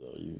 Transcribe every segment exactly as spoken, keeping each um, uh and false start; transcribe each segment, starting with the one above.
J'arrive.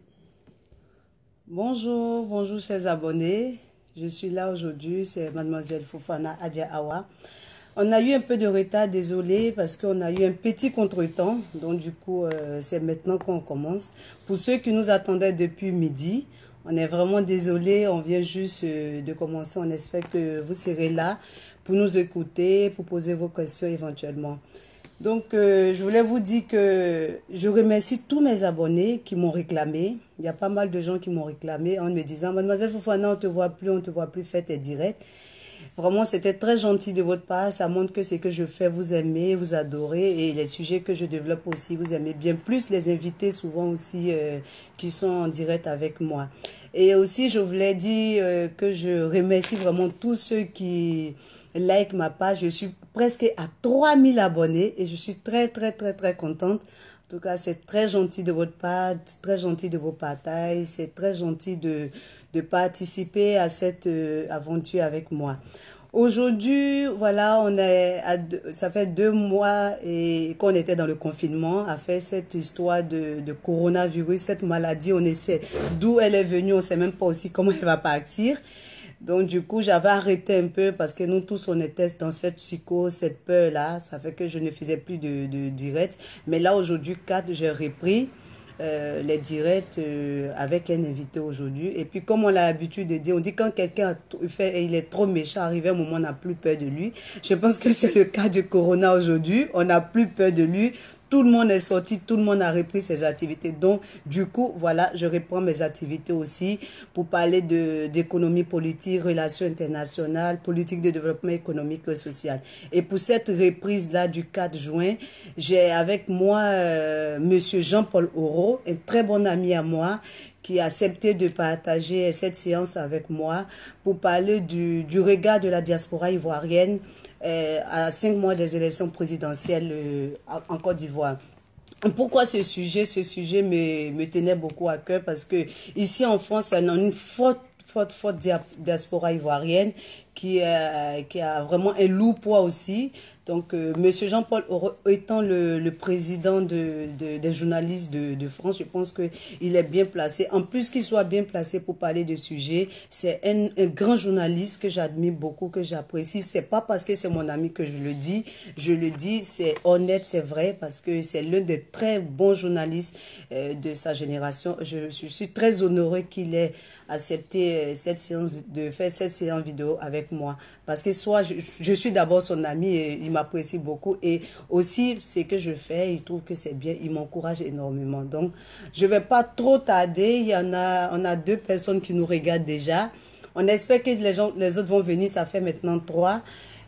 Bonjour, bonjour chers abonnés. Je suis là aujourd'hui, c'est Mademoiselle Fofana Adja Awa. On a eu un peu de retard, désolé, parce qu'on a eu un petit contretemps. Donc du coup, euh, c'est maintenant qu'on commence. Pour ceux qui nous attendaient depuis midi, on est vraiment désolé. On vient juste euh, de commencer. On espère que vous serez là pour nous écouter, pour poser vos questions éventuellement. Donc, euh, je voulais vous dire que je remercie tous mes abonnés qui m'ont réclamé. Il y a pas mal de gens qui m'ont réclamé en me disant, Mademoiselle Fofana, on te voit plus, on te voit plus, faites tes directs. Vraiment, c'était très gentil de votre part. Ça montre que ce que je fais, vous aimez, vous adorez. Et les sujets que je développe aussi, vous aimez bien. Plus les invités, souvent aussi, euh, qui sont en direct avec moi. Et aussi, je voulais dire euh, que je remercie vraiment tous ceux qui like ma page. Je suis presque à trois mille abonnés et je suis très, très, très, très contente. En tout cas, c'est très gentil de votre part, très gentil de vos partages, c'est très gentil de, de participer à cette euh, aventure avec moi. Aujourd'hui, voilà, on est à deux, ça fait deux mois et qu'on était dans le confinement, à faire cette histoire de, de coronavirus, cette maladie, on essaie d'où elle est venue, on ne sait même pas aussi comment elle va partir. Donc, du coup, j'avais arrêté un peu parce que nous tous, on était dans cette psycho, cette peur-là. Ça fait que je ne faisais plus de, de direct. Mais là, aujourd'hui, quatre, j'ai repris euh, les directs euh, avec un invité aujourd'hui. Et puis, comme on a l'habitude de dire, on dit quand quelqu'un fait, il est trop méchant, arrivé un moment, on n'a plus peur de lui. Je pense que c'est le cas du Corona aujourd'hui. On n'a plus peur de lui. Tout le monde est sorti, tout le monde a repris ses activités. Donc, du coup, voilà, je reprends mes activités aussi pour parler de d'économie politique, relations internationales, politique de développement économique et social. Et pour cette reprise-là du quatre juin, j'ai avec moi euh, Monsieur Jean-Paul Oro, un très bon ami à moi, qui a accepté de partager cette séance avec moi pour parler du, du regard de la diaspora ivoirienne euh, à cinq mois des élections présidentielles euh, en Côte d'Ivoire. Pourquoi ce sujet? Ce sujet me, me tenait beaucoup à cœur parce que ici en France, on a une forte forte, forte diaspora ivoirienne qui, euh, qui a vraiment un lourd poids aussi. Donc, euh, Monsieur Jean-Paul étant le, le président de, de, des journalistes de, de France, je pense qu'il est bien placé. En plus qu'il soit bien placé pour parler de sujets, c'est un, un grand journaliste que j'admire beaucoup, que j'apprécie. C'est pas parce que c'est mon ami que je le dis. Je le dis, c'est honnête, c'est vrai, parce que c'est l'un des très bons journalistes euh, de sa génération. Je, je suis très honorée qu'il ait accepté cette séance, de faire cette séance vidéo avec moi. Parce que soit je, je suis d'abord son ami et il m'apprécie beaucoup. Et aussi, ce que je fais, il trouve que c'est bien. Il m'encourage énormément. Donc, je ne vais pas trop tarder. Il y en a, on a deux personnes qui nous regardent déjà. On espère que les, gens, les autres vont venir. Ça fait maintenant trois.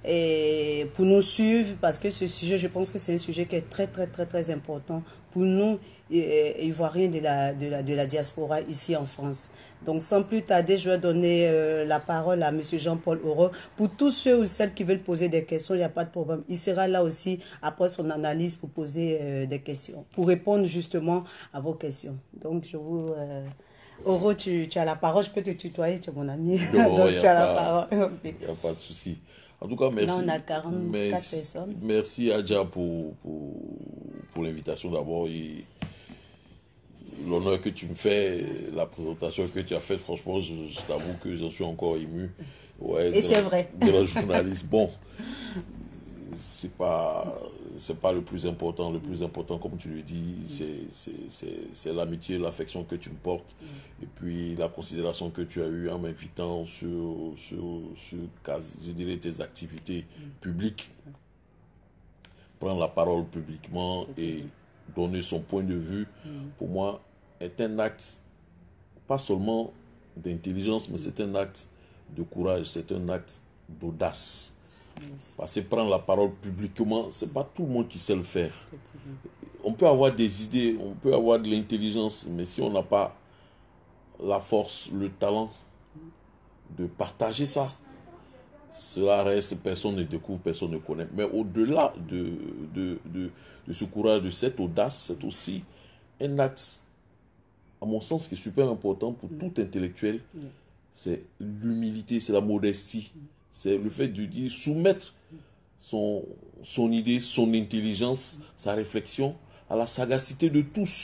Et pour nous suivre, parce que ce sujet, je pense que c'est un sujet qui est très, très, très, très important pour nous, Ivoiriens de la, de, la, de la diaspora ici en France. Donc, sans plus tarder, je vais donner euh, la parole à M. Jean-Paul Oro. Pour tous ceux ou celles qui veulent poser des questions, il n'y a pas de problème. Il sera là aussi après son analyse pour poser euh, des questions, pour répondre justement à vos questions. Donc, je vous... Euh, Oro, tu, tu as la parole, je peux te tutoyer, tu es mon ami. Non, Donc, y a tu as la pas, parole. il n'y a pas de souci. En tout cas, Là, merci. on a quarante-quatre Merci, personnes. merci Adja pour, pour, pour l'invitation d'abord et l'honneur que tu me fais, la présentation que tu as faite. Franchement, je, je t'avoue que j'en suis encore ému. Ouais, Et c'est vrai. de la journaliste. Bon, c'est pas c'est pas le plus important. Le plus important, comme tu le dis, c'est l'amitié, l'affection que tu me portes et puis la considération que tu as eue en m'invitant sur, sur, sur je dirais, tes activités publiques, prendre la parole publiquement et donner son point de vue, pour moi, est un acte pas seulement d'intelligence, mais c'est un acte de courage, c'est un acte d'audace. Parce que prendre la parole publiquement, c'est pas tout le monde qui sait le faire. On peut avoir des idées, on peut avoir de l'intelligence, mais si on n'a pas la force, le talent de partager ça, cela reste, personne ne découvre, personne ne connaît. Mais au-delà de, de, de, de ce courage, de cette audace, c'est aussi un acte, à mon sens, qui est super important pour tout intellectuel. C'est l'humilité, c'est la modestie. C'est le fait de dire, soumettre son, son idée, son intelligence, sa réflexion à la sagacité de tous.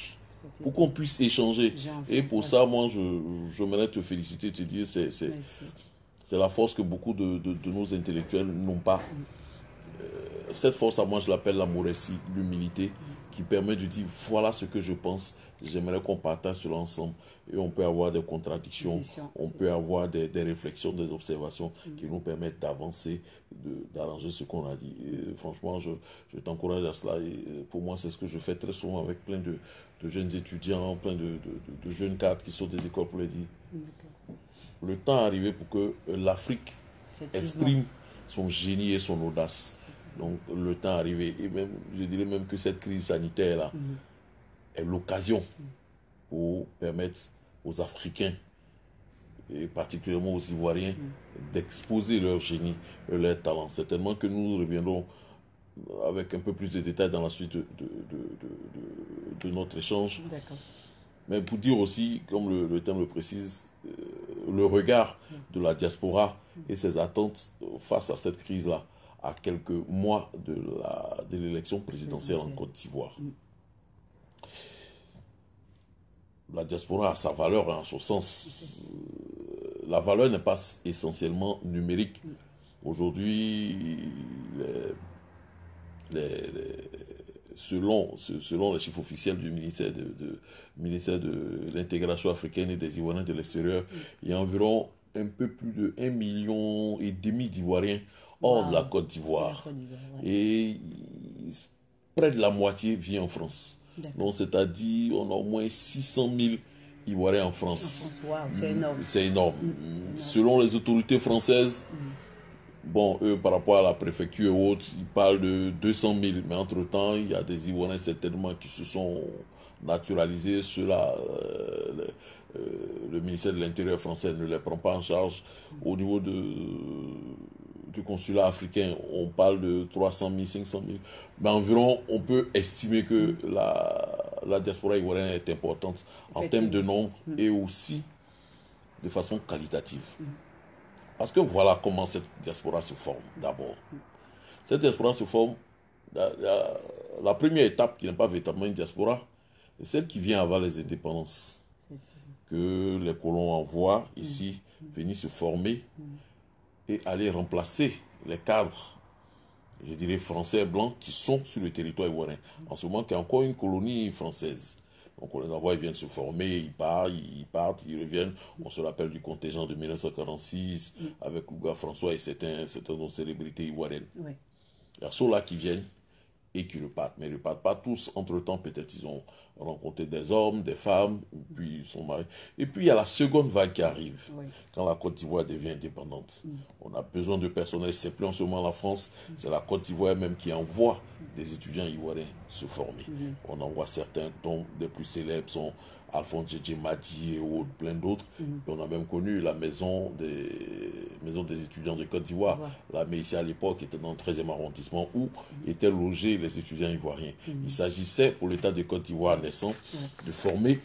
pour qu'on puisse échanger. Et pour ouais. ça, moi, je, j'aimerais te féliciter, te dire, c'est, c'est, c'est la force que beaucoup de, de, de nos intellectuels n'ont pas. Euh, cette force, à moi, je l'appelle la modestie, l'humilité, qui permet de dire, voilà ce que je pense, j'aimerais qu'on partage cela ensemble. Et on peut avoir des contradictions, on peut avoir des, des réflexions, des observations mm. qui nous permettent d'avancer, de, d'arranger ce qu'on a dit. Et franchement, je, je t'encourage à cela. Et pour moi, c'est ce que je fais très souvent avec plein de, de jeunes étudiants, plein de, de, de, de jeunes cadres qui sortent des écoles pour les dire. Mm. Le temps est arrivé pour que l'Afrique exprime son génie et son audace. Donc, le temps est arrivé. Et même, je dirais même que cette crise sanitaire-là mm. est l'occasion mm. pour permettre aux Africains, et particulièrement aux Ivoiriens, mm. d'exposer leur génie et leur talent. Certainement que nous reviendrons avec un peu plus de détails dans la suite de, de, de, de, de notre échange. D'accord. Mais pour dire aussi, comme le, le thème le précise, euh, le regard mm. de la diaspora mm. et ses attentes face à cette crise-là, à quelques mois de, la, de l'élection présidentielle en Côte d'Ivoire. Mm. La diaspora a sa valeur en ce sens. La valeur n'est pas essentiellement numérique. Aujourd'hui, les, les, les, selon, selon les chiffres officiels du ministère de, de, ministère de l'intégration africaine et des Ivoiriens de l'extérieur, il y a environ un peu plus de un million et demi d'Ivoiriens hors wow. de la Côte d'Ivoire. Ouais. Et près de la moitié vit en France. Donc, c'est-à-dire, on a au moins six cent mille Ivoiriens en France. En France. Wow, c'est énorme. C'est énorme. Mmh. Selon les autorités françaises, mmh. bon, eux, par rapport à la préfecture et autres, ils parlent de deux cent mille. Mais entre-temps, il y a des Ivoiriens certainement qui se sont naturalisés. Ceux-là, euh, le, euh, le ministère de l'Intérieur français ne les prend pas en charge. Mmh. Au niveau de... du consulat africain, on parle de trois cent mille, cinq cent mille. Mais environ, on peut estimer que mm. la, la diaspora ivoirienne est importante en termes de nombre mm. et aussi de façon qualitative. Mm. Parce que voilà comment cette diaspora se forme d'abord. Mm. Cette diaspora se forme, la, la, la première étape qui n'est pas véritablement une diaspora, c'est celle qui vient avant les indépendances. Mm. Que les colons envoient ici, mm. venir se former, mm. et aller remplacer les cadres, je dirais français et blancs, qui sont sur le territoire ivoirien. En ce moment, il y a encore une colonie française. Donc on les envoie, ils viennent se former, ils partent, ils partent, ils reviennent. On se rappelle du contingent de mille neuf cent quarante-six, mm. avec Ouga François et certains, certaines autres célébrités ivoiriennes. Oui. Il y a ceux-là qui viennent et qui repartent. Mais ils ne repartent pas tous. Entre-temps, peut-être ils ont rencontré des hommes, des femmes, puis ils sont mariés. Et puis il y a la seconde vague qui arrive, oui. quand la Côte d'Ivoire devient indépendante. Mm. On a besoin de personnel, c'est plus en ce moment la France, mm. c'est la Côte d'Ivoire même qui envoie mm. des étudiants ivoiriens se former. Mm. On envoie certains, dont les plus célèbres sont Alphonse Djedje Madi et autres, plein d'autres. Mm. On a même connu la maison des, maison des étudiants de Côte d'Ivoire. Ouais. La mais ici à l'époque était dans le treizième arrondissement où mm. étaient logés les étudiants ivoiriens. Mm. Il s'agissait pour l'État de Côte d'Ivoire naissant ouais. de former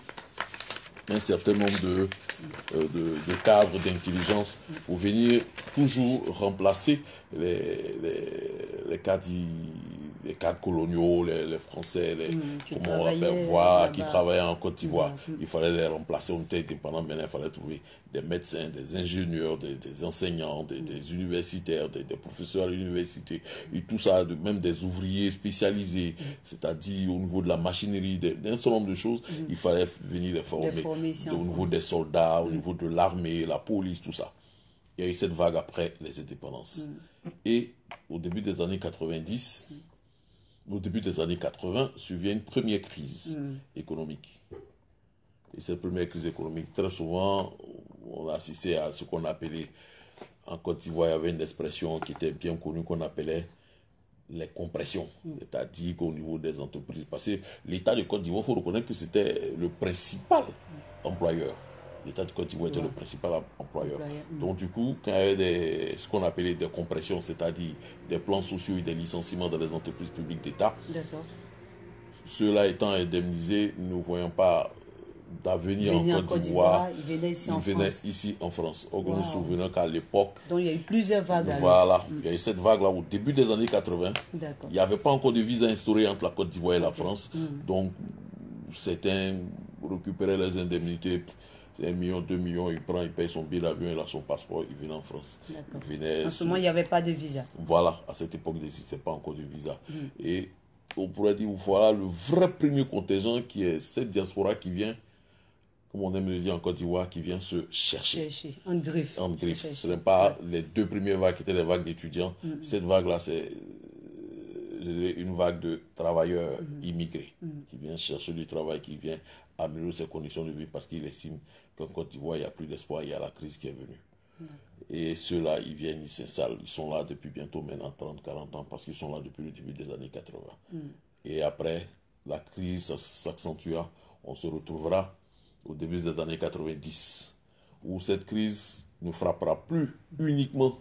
un certain nombre de, euh, de, de cadres d'intelligence mm. pour venir toujours remplacer les, les, les cadres les cadres coloniaux, les, les Français, les, mmh, comment on appelle, voilà, qui travaillaient en Côte d'Ivoire. Mmh. Il fallait les remplacer. On était indépendant, maintenant il fallait trouver des médecins, des ingénieurs, des, des enseignants, des, mmh. des universitaires, des, des professeurs à l'université, et tout ça, de, même des ouvriers spécialisés, mmh. c'est-à-dire au niveau de la machinerie, d'un certain nombre de choses, mmh. il fallait venir les former. Au niveau des soldats, au mmh. niveau de l'armée, la police, tout ça. Il y a eu cette vague après les indépendances. Mmh. Et au début des années quatre-vingt-dix, mmh. au début des années quatre-vingts, survient une première crise mm. économique. Et cette première crise économique, très souvent, on a assisté à ce qu'on appelait, en Côte d'Ivoire, il y avait une expression qui était bien connue qu'on appelait les compressions. Mm. C'est-à-dire qu'au niveau des entreprises, parce que l'État de Côte d'Ivoire, il faut reconnaître que c'était le principal mm. employeur. L'État de Côte d'Ivoire était ouais. le principal employeur. Mmh. Donc du coup, quand il y avait des, ce qu'on appelait des compressions, c'est-à-dire des plans sociaux et des licenciements dans les entreprises publiques d'État, ceux-là étant indemnisés, nous ne voyons pas d'avenir en Côte d'Ivoire. Ils venaient ici, ils venaient ici en France. Donc wow. nous nous souvenons qu'à l'époque... Donc il y a eu plusieurs vagues. Voilà, mmh. il y a eu cette vague-là au début des années quatre-vingts. Il n'y avait pas encore de visa instauré entre la Côte d'Ivoire et la France. Mmh. Donc certains récupéraient les indemnités. C'est un million, deux millions, il prend, il paye son billet d'avion, il a son passeport, il vient en France. D'accord. Venait En ce sur- moment, il n'y avait pas de visa. Voilà, à cette époque, il n'existait pas encore de visa. Et on pourrait dire, voilà le vrai premier contingent qui est cette diaspora qui vient, comme on aime le dire en Côte d'Ivoire, qui vient se chercher. Chercher, en griffe. En griffe. Chercher. Ce n'est pas les deux premières vagues qui étaient les vagues d'étudiants. Cette vague-là, c'est euh, je dirais, une vague de travailleurs immigrés qui viennent chercher du travail, qui vient améliorer ses conditions de vie parce qu'ils estiment qu'en Côte d'Ivoire, il n'y a plus d'espoir, il y a la crise qui est venue. Et ceux-là, ils viennent, ils s'installent, ils sont là depuis bientôt maintenant trente, quarante ans parce qu'ils sont là depuis le début des années quatre-vingts. Et après, la crise s'accentua, on se retrouvera au début des années quatre-vingt-dix, où cette crise ne frappera plus uniquement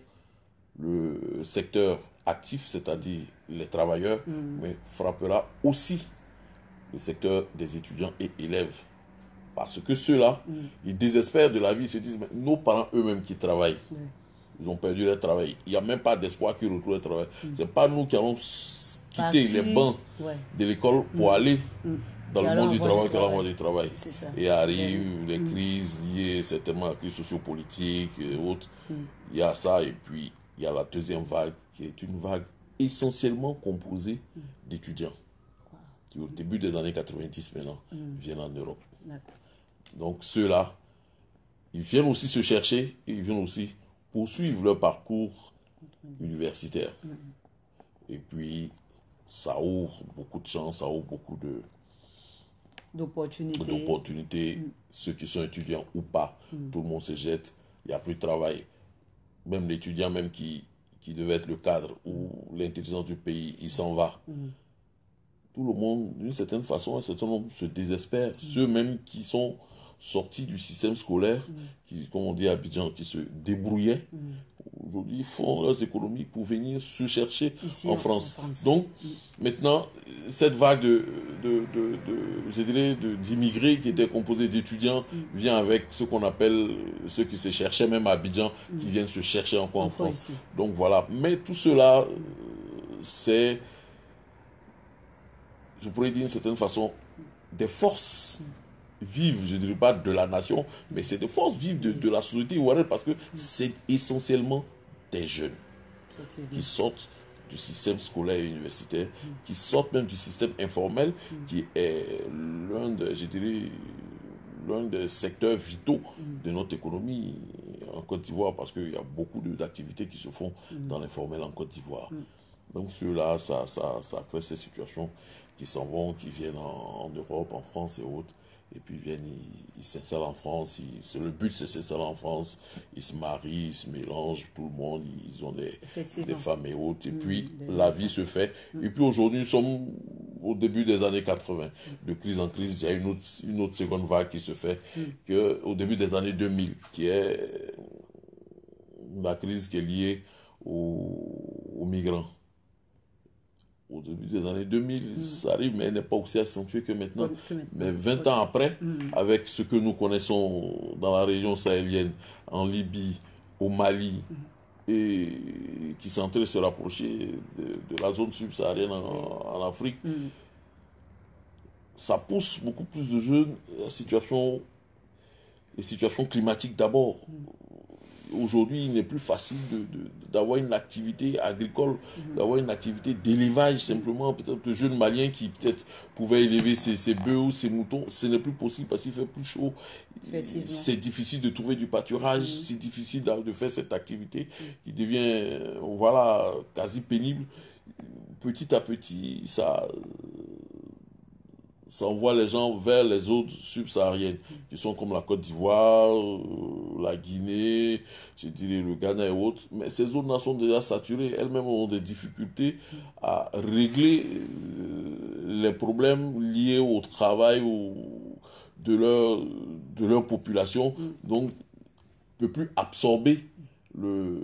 le secteur actif, c'est-à-dire les travailleurs, mais frappera aussi le secteur des étudiants et élèves. Parce que ceux-là, ils désespèrent de la vie, ils se disent, mais nos parents eux-mêmes qui travaillent, ils ont perdu leur travail. Il n'y a même pas d'espoir qu'ils retrouvent leur travail. Ce n'est pas nous qui allons quitter Partir, les bancs ouais. de l'école pour aller dans Qui le allons monde du avoir travail, du qui allons avoir travail. du travail. C'est ça. Et arrivent les crises liées certainement à la crise sociopolitique et autres. Il y a ça, et puis il y a la deuxième vague, qui est une vague essentiellement composée d'étudiants, qui au début des années quatre-vingt-dix maintenant, viennent en Europe. D'accord. Donc ceux-là, ils viennent aussi se chercher, et ils viennent aussi poursuivre leur parcours universitaire. Et puis, ça ouvre beaucoup de chances, ça ouvre beaucoup de D'opportunités. d'opportunités. Ceux qui sont étudiants ou pas, tout le monde se jette, il n'y a plus de travail. Même l'étudiant même qui, qui devait être le cadre ou l'intelligence du pays, il s'en va. Tout le monde, d'une certaine façon, un certain nombre se désespèrent. Ceux même qui sont sortis du système scolaire, qui, comme on dit à Abidjan, qui se débrouillaient, aujourd'hui font leurs économies pour venir se chercher Ici, en, en- France. en France. Donc, maintenant, cette vague de, de, de, de- je dirais, de- d'immigrés qui était composée d'étudiants vient avec ce qu'on appelle ceux qui se cherchaient même à Abidjan, qui viennent se chercher encore en Encore France. ici. Donc voilà. Mais tout cela, euh, c'est, je pourrais dire d'une certaine façon, des forces vives, je ne dirais pas de la nation, mais c'est des forces vives de, de la société ivoirienne parce que c'est essentiellement des jeunes qui sortent du système scolaire et universitaire, qui sortent même du système informel, qui est l'un de, je dirais, l'un des secteurs vitaux de notre économie en Côte d'Ivoire, parce qu'il y a beaucoup de- d'activités qui se font dans l'informel en Côte d'Ivoire. Donc ceux-là, ça, ça, ça crée ces situations qui s'en vont, qui viennent en, en Europe, en France et autres. Et puis ils viennent, ils ils s'installent en France. ils- c'est- le but, c'est de s'installer en France. Ils se marient, ils se mélangent, tout le monde. Ils ont des, Effectivement. des femmes et autres. Et puis des la vie se fait. Et puis aujourd'hui, nous sommes au début des années quatre-vingts. De crise en crise, il y a une autre, une autre seconde vague qui se fait que au début des années deux mille, qui est la crise qui est liée aux, aux migrants. Au début des années deux mille, ça arrive, mais elle n'est pas aussi accentuée que maintenant. Que maintenant. Mais vingt ans après, avec ce que nous connaissons dans la région sahélienne, en Libye, au Mali, et qui sont en train de se rapprocher de, de la zone subsaharienne en, en Afrique, ça pousse beaucoup plus de jeunes à la situation, les situations climatiques d'abord. Aujourd'hui, il n'est plus facile de, de- d'avoir une activité agricole, d'avoir une activité d'élevage simplement. Peut-être le jeune malien qui peut-être pouvait élever ses, ses bœufs ou ses moutons, ce n'est plus possible parce qu'il fait plus chaud. Effectivement. C'est difficile de trouver du pâturage, c'est difficile de de faire cette activité qui devient, euh, voilà, quasi pénible. Petit à petit, ça, ça envoie les gens vers les autres subsahariennes, qui sont comme la Côte d'Ivoire, euh, la Guinée, je dirais le Ghana et autres. Mais ces autres sont déjà saturées, elles-mêmes ont des difficultés à régler euh, les problèmes liés au travail ou de leur, de leur population. Donc, ne peut plus absorber le,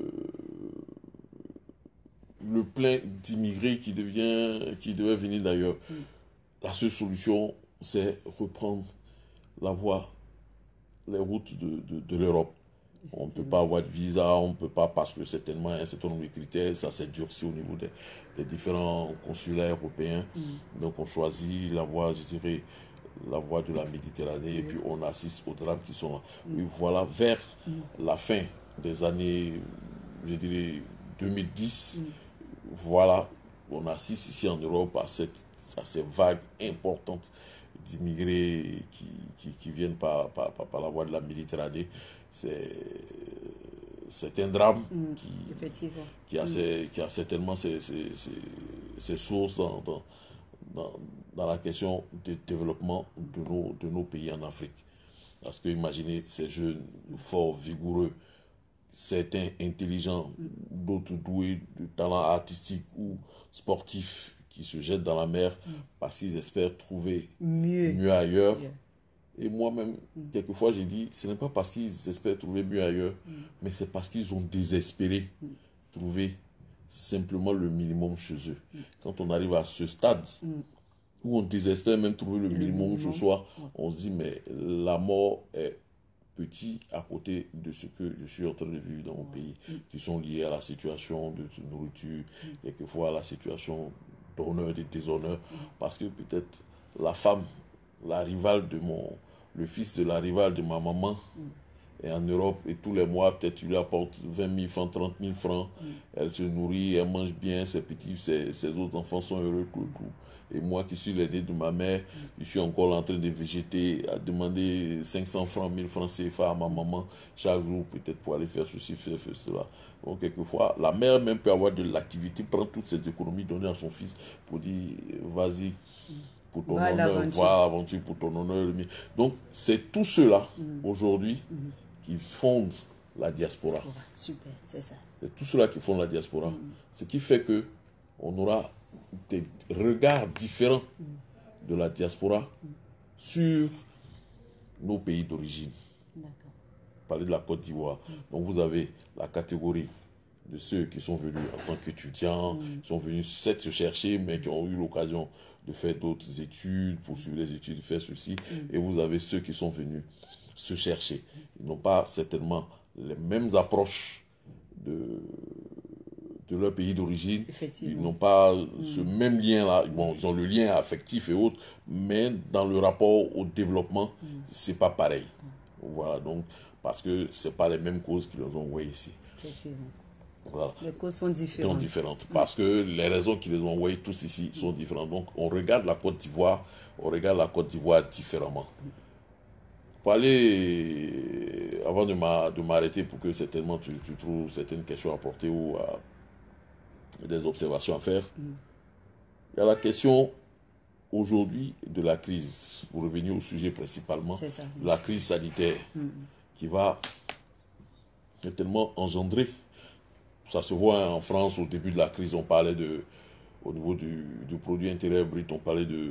le plein d'immigrés qui devient, qui devait venir d'ailleurs. La seule solution, c'est reprendre la voie, les routes de, de, de l'Europe. On ne peut pas avoir de visa, on ne peut pas, parce que certainement, il y a un certain nombre de critères, ça s'est durci au niveau des, des différents consulaires européens. Donc, on choisit la voie, je dirais, la voie de la Méditerranée, oui. Et puis on assiste aux drames qui sont là. Mm. Et voilà, vers mm. la fin des années, je dirais, deux mille dix, mm. voilà, on assiste ici en Europe à, cette, à ces vagues importantes d'immigrés qui, qui, qui viennent par, par, par, par la voie de la Méditerranée. C'est, c'est un drame mm. qui, qui, a mm. ses, qui a certainement ses, ses, ses, ses sources dans, dans, dans, dans la question du développement de nos, de nos pays en Afrique. Parce que imaginez ces jeunes forts, vigoureux, certains intelligents, d'autres doués de talent artistique ou sportif qui se jettent dans la mer mm. parce qu'ils espèrent trouver mieux, mieux ailleurs. Yeah. Et moi-même, mm. quelquefois, j'ai dit, ce n'est pas parce qu'ils espèrent trouver mieux ailleurs, mm. mais c'est parce qu'ils ont désespéré mm. trouver simplement le minimum chez eux. Mm. Quand on arrive à ce stade mm. où on désespère même trouver le, le minimum, minimum ce soir, ouais. on se dit, mais la mort est petit à côté de ce que je suis en train de vivre dans mon pays, mm. qui sont liés à la situation de nourriture, mm. quelquefois à la situation d'honneur et de déshonneur, mm. parce que peut-être la femme, la rivale de mon, le fils de la rivale de ma maman, mm. est en Europe et tous les mois, peut-être tu lui apportes vingt mille francs, trente mille francs, mm. elle se nourrit, elle mange bien, ses petits, ses, ses autres enfants sont heureux, tout, tout. Et moi qui suis l'aîné de ma mère, mm. je suis encore en train de végéter, à demander cinq cents francs, mille francs C F A à ma maman chaque jour, peut-être pour aller faire ceci, faire, faire cela. Donc, quelquefois, la mère même peut avoir de l'activité, prendre toutes ses économies, donner à son fils pour dire, vas-y, pour ton voilà honneur, voilà l'aventure, pour ton honneur. Donc, c'est tout cela, mm. aujourd'hui, mm. qui fondent la diaspora. Super, c'est ça. C'est tout cela qui fonde la diaspora. Mm. Ce qui fait que on aura des regards différents mm. de la diaspora mm. sur nos pays d'origine. D'accord. Parler de la Côte d'Ivoire. Mm. Donc vous avez la catégorie de ceux qui sont venus en tant qu'étudiants, mm. qui sont venus certes se chercher, mais qui ont eu l'occasion de faire d'autres études, poursuivre les études, faire ceci. Mm. Et vous avez ceux qui sont venus se chercher. Ils n'ont pas certainement les mêmes approches de... de leur pays d'origine, ils n'ont pas mmh. ce même lien-là. Bon, ils ont le lien affectif et autres, mais dans le rapport au développement, mmh. c'est pas pareil. Mmh. Voilà, donc, parce que c'est pas les mêmes causes qui les ont envoyés ici. Effectivement. Voilà. Les causes sont différentes. Sont différentes, mmh. parce que les raisons qui les ont envoyés tous ici mmh. sont différentes. Donc, on regarde la Côte d'Ivoire, on regarde la Côte d'Ivoire différemment. Mmh. Pour aller, avant de m'arrêter, pour que certainement tu, tu trouves certaines questions à porter ou à des observations à faire. Mm. Il y a la question aujourd'hui de la crise, pour revenir au sujet principalement, ça, la crise sanitaire mm. qui va certainement engendrer, ça se voit en France au début de la crise, on parlait de, au niveau du, du produit intérieur brut, on parlait de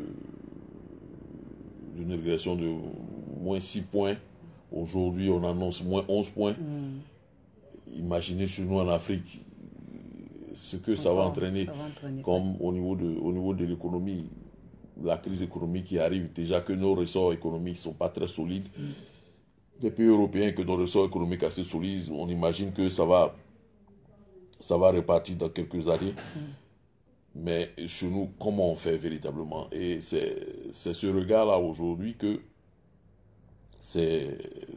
d'une régression de moins six points, aujourd'hui on annonce moins onze points. Mm. Imaginez chez nous en Afrique, ce que ça va, entraîner, ça va entraîner comme au niveau de, au niveau de l'économie, la crise économique qui arrive, déjà que nos ressorts économiques ne sont pas très solides. Mm. Les pays européens que nos ressorts économiques assez solides, on imagine que ça va, ça va repartir dans quelques années. Mm. Mais chez nous, comment on fait véritablement? Et c'est ce regard-là aujourd'hui que c'est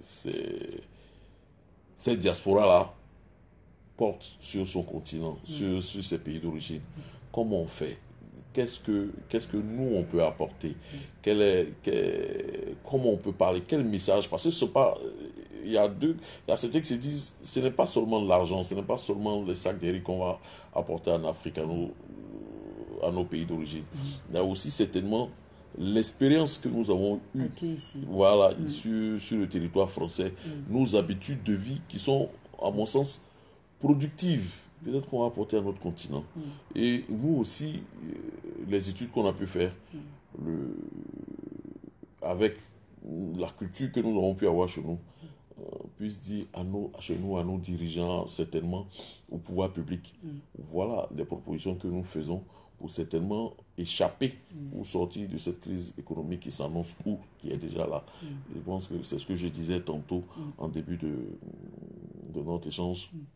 cette diaspora-là porte sur son continent, mmh. sur, sur ses pays d'origine. Mmh. Comment on fait? Qu'est-ce que, qu'est-ce que nous, on peut apporter? Mmh. Quel est, quel, comment on peut parler? Quel message? Parce que c'est pas... Il y a deux... Il y a certains qui se disent, ce n'est pas seulement de l'argent, ce n'est pas seulement les sacs de riz qu'on va apporter en Afrique, à nos, à nos pays d'origine. Mmh. Il y a aussi certainement l'expérience que nous avons eue, voilà, mmh. sur, sur le territoire français, mmh. nos habitudes de vie qui sont, à mon sens, productives, peut-être qu'on va apporter à notre continent. Mm. Et nous aussi, les études qu'on a pu faire, mm. le, avec la culture que nous avons pu avoir chez nous, mm. euh, puisse dire à nos, chez nous, à nos dirigeants, certainement, au pouvoir public, mm. voilà les propositions que nous faisons pour certainement échapper mm. ou sortir de cette crise économique qui s'annonce ou qui est déjà là. Mm. Je pense que c'est ce que je disais tantôt mm. en début de, de notre échange. Mm.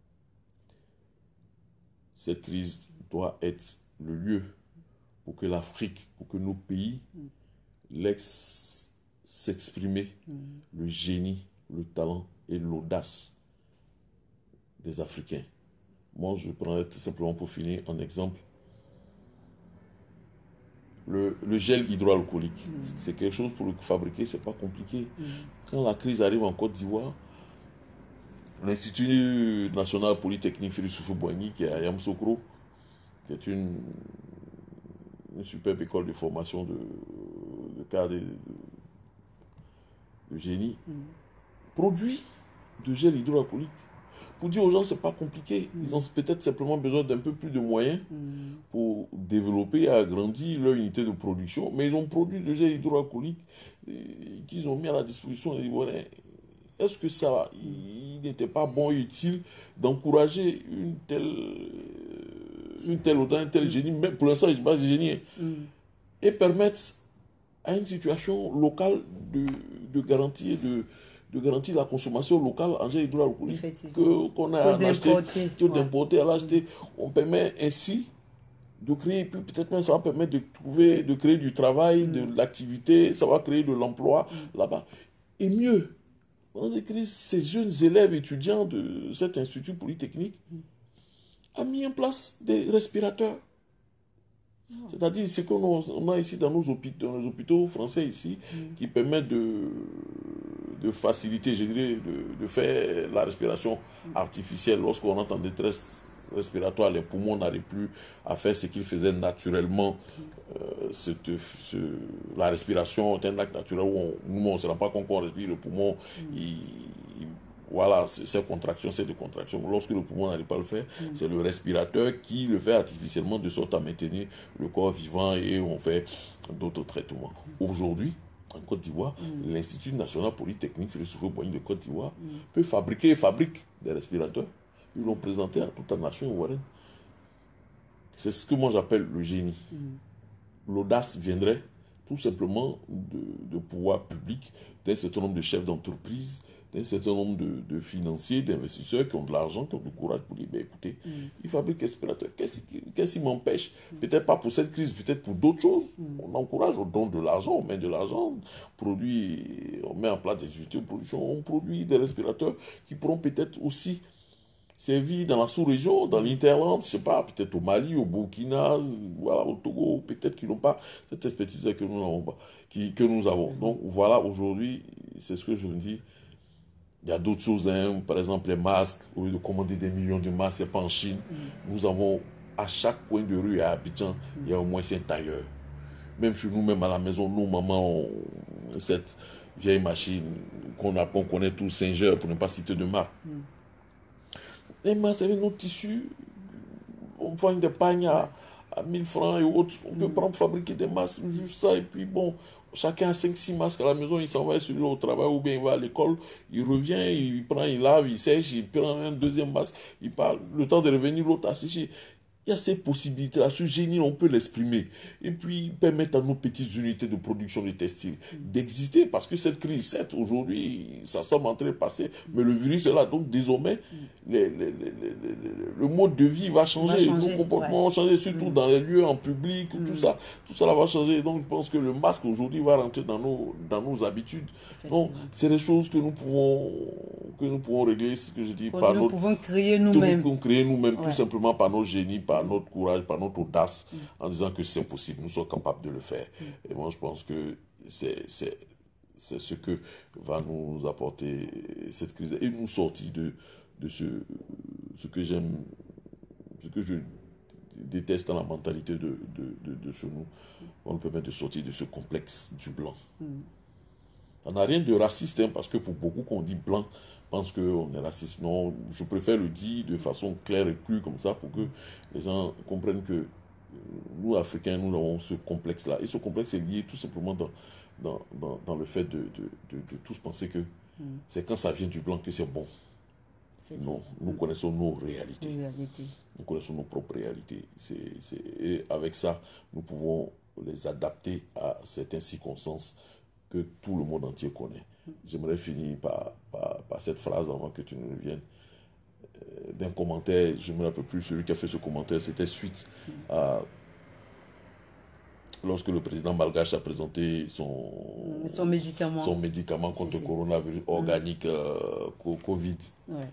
Cette crise doit être le lieu pour que l'Afrique, pour que nos pays mm. laisse s'exprimer mmh. le génie, le talent et l'audace des Africains. Moi, je prendrais tout simplement pour finir un exemple. Le, le gel hydroalcoolique, mmh. c'est quelque chose pour le fabriquer, c'est pas compliqué. Mmh. Quand la crise arrive en Côte d'Ivoire, l'Institut national polytechnique Félix Houphouët-Boigny, qui est à Yamoussoukro, qui est une, une superbe école de formation de, de cadre de, de génie, mmh. produit de gel hydroalcoolique. Pour dire aux gens, c'est pas compliqué. Mmh. Ils ont peut-être simplement besoin d'un peu plus de moyens mmh. pour développer et agrandir leur unité de production. Mais ils ont produit de gel hydroalcoolique qu'ils ont mis à la disposition des Ivoiriens. Est-ce que ça, il n'était pas bon et utile d'encourager une telle, une telle audace, un tel génie, même pour l'instant, je ne sais pas si génie, mmh. et permettre à une situation locale de, de garantir de, de garantir la consommation locale en gel hydroalcoolique que, qu'on a acheté, d'importer ouais. à l'acheter. On permet ainsi de créer, puis peut-être même ça va permettre de trouver, de créer du travail, mmh. de l'activité, ça va créer de l'emploi mmh. là-bas. Et mieux, pendant les crises, ces jeunes élèves étudiants de cet institut polytechnique mmh. ont mis en place des respirateurs. Oh. C'est-à-dire ce qu'on a ici dans nos hôpitaux, dans nos hôpitaux français ici, mmh. qui permettent de, de faciliter, je dirais, de, de faire la respiration mmh. artificielle lorsqu'on est en détresse respiratoire, les poumons n'arrivent plus à faire ce qu'ils faisaient naturellement. Euh, cette, ce, la respiration est un acte naturel où on, nous, on ne se rend pas compte qu'on respire, le poumon, mmh. il, il, voilà, ces contractions, ces décontractions. Lorsque le poumon n'arrive pas à le faire, mmh. c'est le respirateur qui le fait artificiellement de sorte à maintenir le corps vivant et on fait d'autres traitements. Mmh. Aujourd'hui, en Côte d'Ivoire, mmh. l'Institut national polytechnique Félix Houphouët-Boigny de Côte d'Ivoire mmh. peut fabriquer et fabrique des respirateurs. Ils l'ont présenté à toute la nation ivoirienne. C'est ce que moi j'appelle le génie. Mm. L'audace viendrait tout simplement de, de pouvoirs publics, d'un certain nombre de chefs d'entreprise, d'un certain nombre de, de financiers, d'investisseurs qui ont de l'argent, qui ont du courage pour dire, ben, écoutez, mm. ils fabriquent des respirateurs. Qu'est-ce qui, qu'est-ce qui m'empêche mm. Peut-être pas pour cette crise, peut-être pour d'autres choses. Mm. On encourage, on donne de l'argent, on met de l'argent, on produit, on met en place des unités de production, on produit des respirateurs qui pourront peut-être aussi servi dans la sous-région, dans l'Interland, je ne sais pas, peut-être au Mali, au Burkina, voilà, au Togo, peut-être qu'ils n'ont pas cette expertise que nous n'avons pas, qui, que nous avons. Donc voilà, aujourd'hui, c'est ce que je me dis. Il y a d'autres choses, hein, par exemple les masques, au lieu de commander des millions de masques, c'est pas en Chine. Mm. Nous avons, à chaque coin de rue à Abidjan, mm. il y a au moins cinq tailleurs. Même chez nous, même à la maison, nous, maman, on, cette vieille machine qu'on a, qu'on connaît tous, Singer, pour ne pas citer de marque. Mm. Les masques avec nos tissus, on vend des pagnes à, à mille francs et autres. On peut mm. prendre, fabriquer des masques, juste ça. Et puis bon, chacun a cinq six masques à la maison, il s'en va celui-là au travail ou bien il va à l'école, il revient, il prend, il lave, il sèche, il prend un deuxième masque, il parle. Le temps de revenir, l'autre a séché. Il y a ces possibilités-là, ce génie, on peut l'exprimer. Et puis, permettre à nos petites unités de production de textiles d'exister. Parce que cette crise, certes, aujourd'hui, ça semble en train de passer, mais le virus est là. Donc, désormais, les, les, les, les, le mode de vie va changer. Va changer nos comportements ouais. vont changer, surtout mmh. dans les lieux, en public, mmh. tout ça. Tout ça va changer. Donc, je pense que le masque, aujourd'hui, va rentrer dans nos, dans nos habitudes. Donc, c'est des choses que nous pouvons, que nous pouvons régler, ce que je dis, par notre... Nous pouvons créer nous-mêmes. Nous pouvons créer nous-mêmes, ouais. tout simplement par nos génies, par notre courage, par notre audace, mm. en disant que c'est possible, nous sommes capables de le faire. Mm. Et moi, je pense que c'est, c'est, c'est ce que va nous apporter cette crise et nous sortir de, de ce, ce que j'aime, ce que je déteste dans la mentalité de, de, de, de chez nous. On nous permet de sortir de ce complexe du blanc. Mm. On n'a rien de raciste, hein, parce que pour beaucoup qu'on dit blanc, pense qu'on est raciste. Non, je préfère le dire de façon claire et crue comme ça pour que les gens comprennent que nous, Africains, nous avons ce complexe-là. Et ce complexe est lié tout simplement dans, dans, dans, dans le fait de, de, de, de tous penser que mm. c'est quand ça vient du blanc que c'est bon. Non, nous connaissons nos réalités. Réalité. Nous connaissons nos propres réalités. C'est, c'est, et avec ça, nous pouvons les adapter à certaines circonstances que tout le monde entier connaît. J'aimerais finir par, par, par cette phrase avant que tu ne reviennes. Euh, d'un commentaire, je ne me rappelle plus, celui qui a fait ce commentaire, c'était suite à, lorsque le président malgache a présenté son, son médicament, son médicament contre le coronavirus organique euh, Covid, ouais.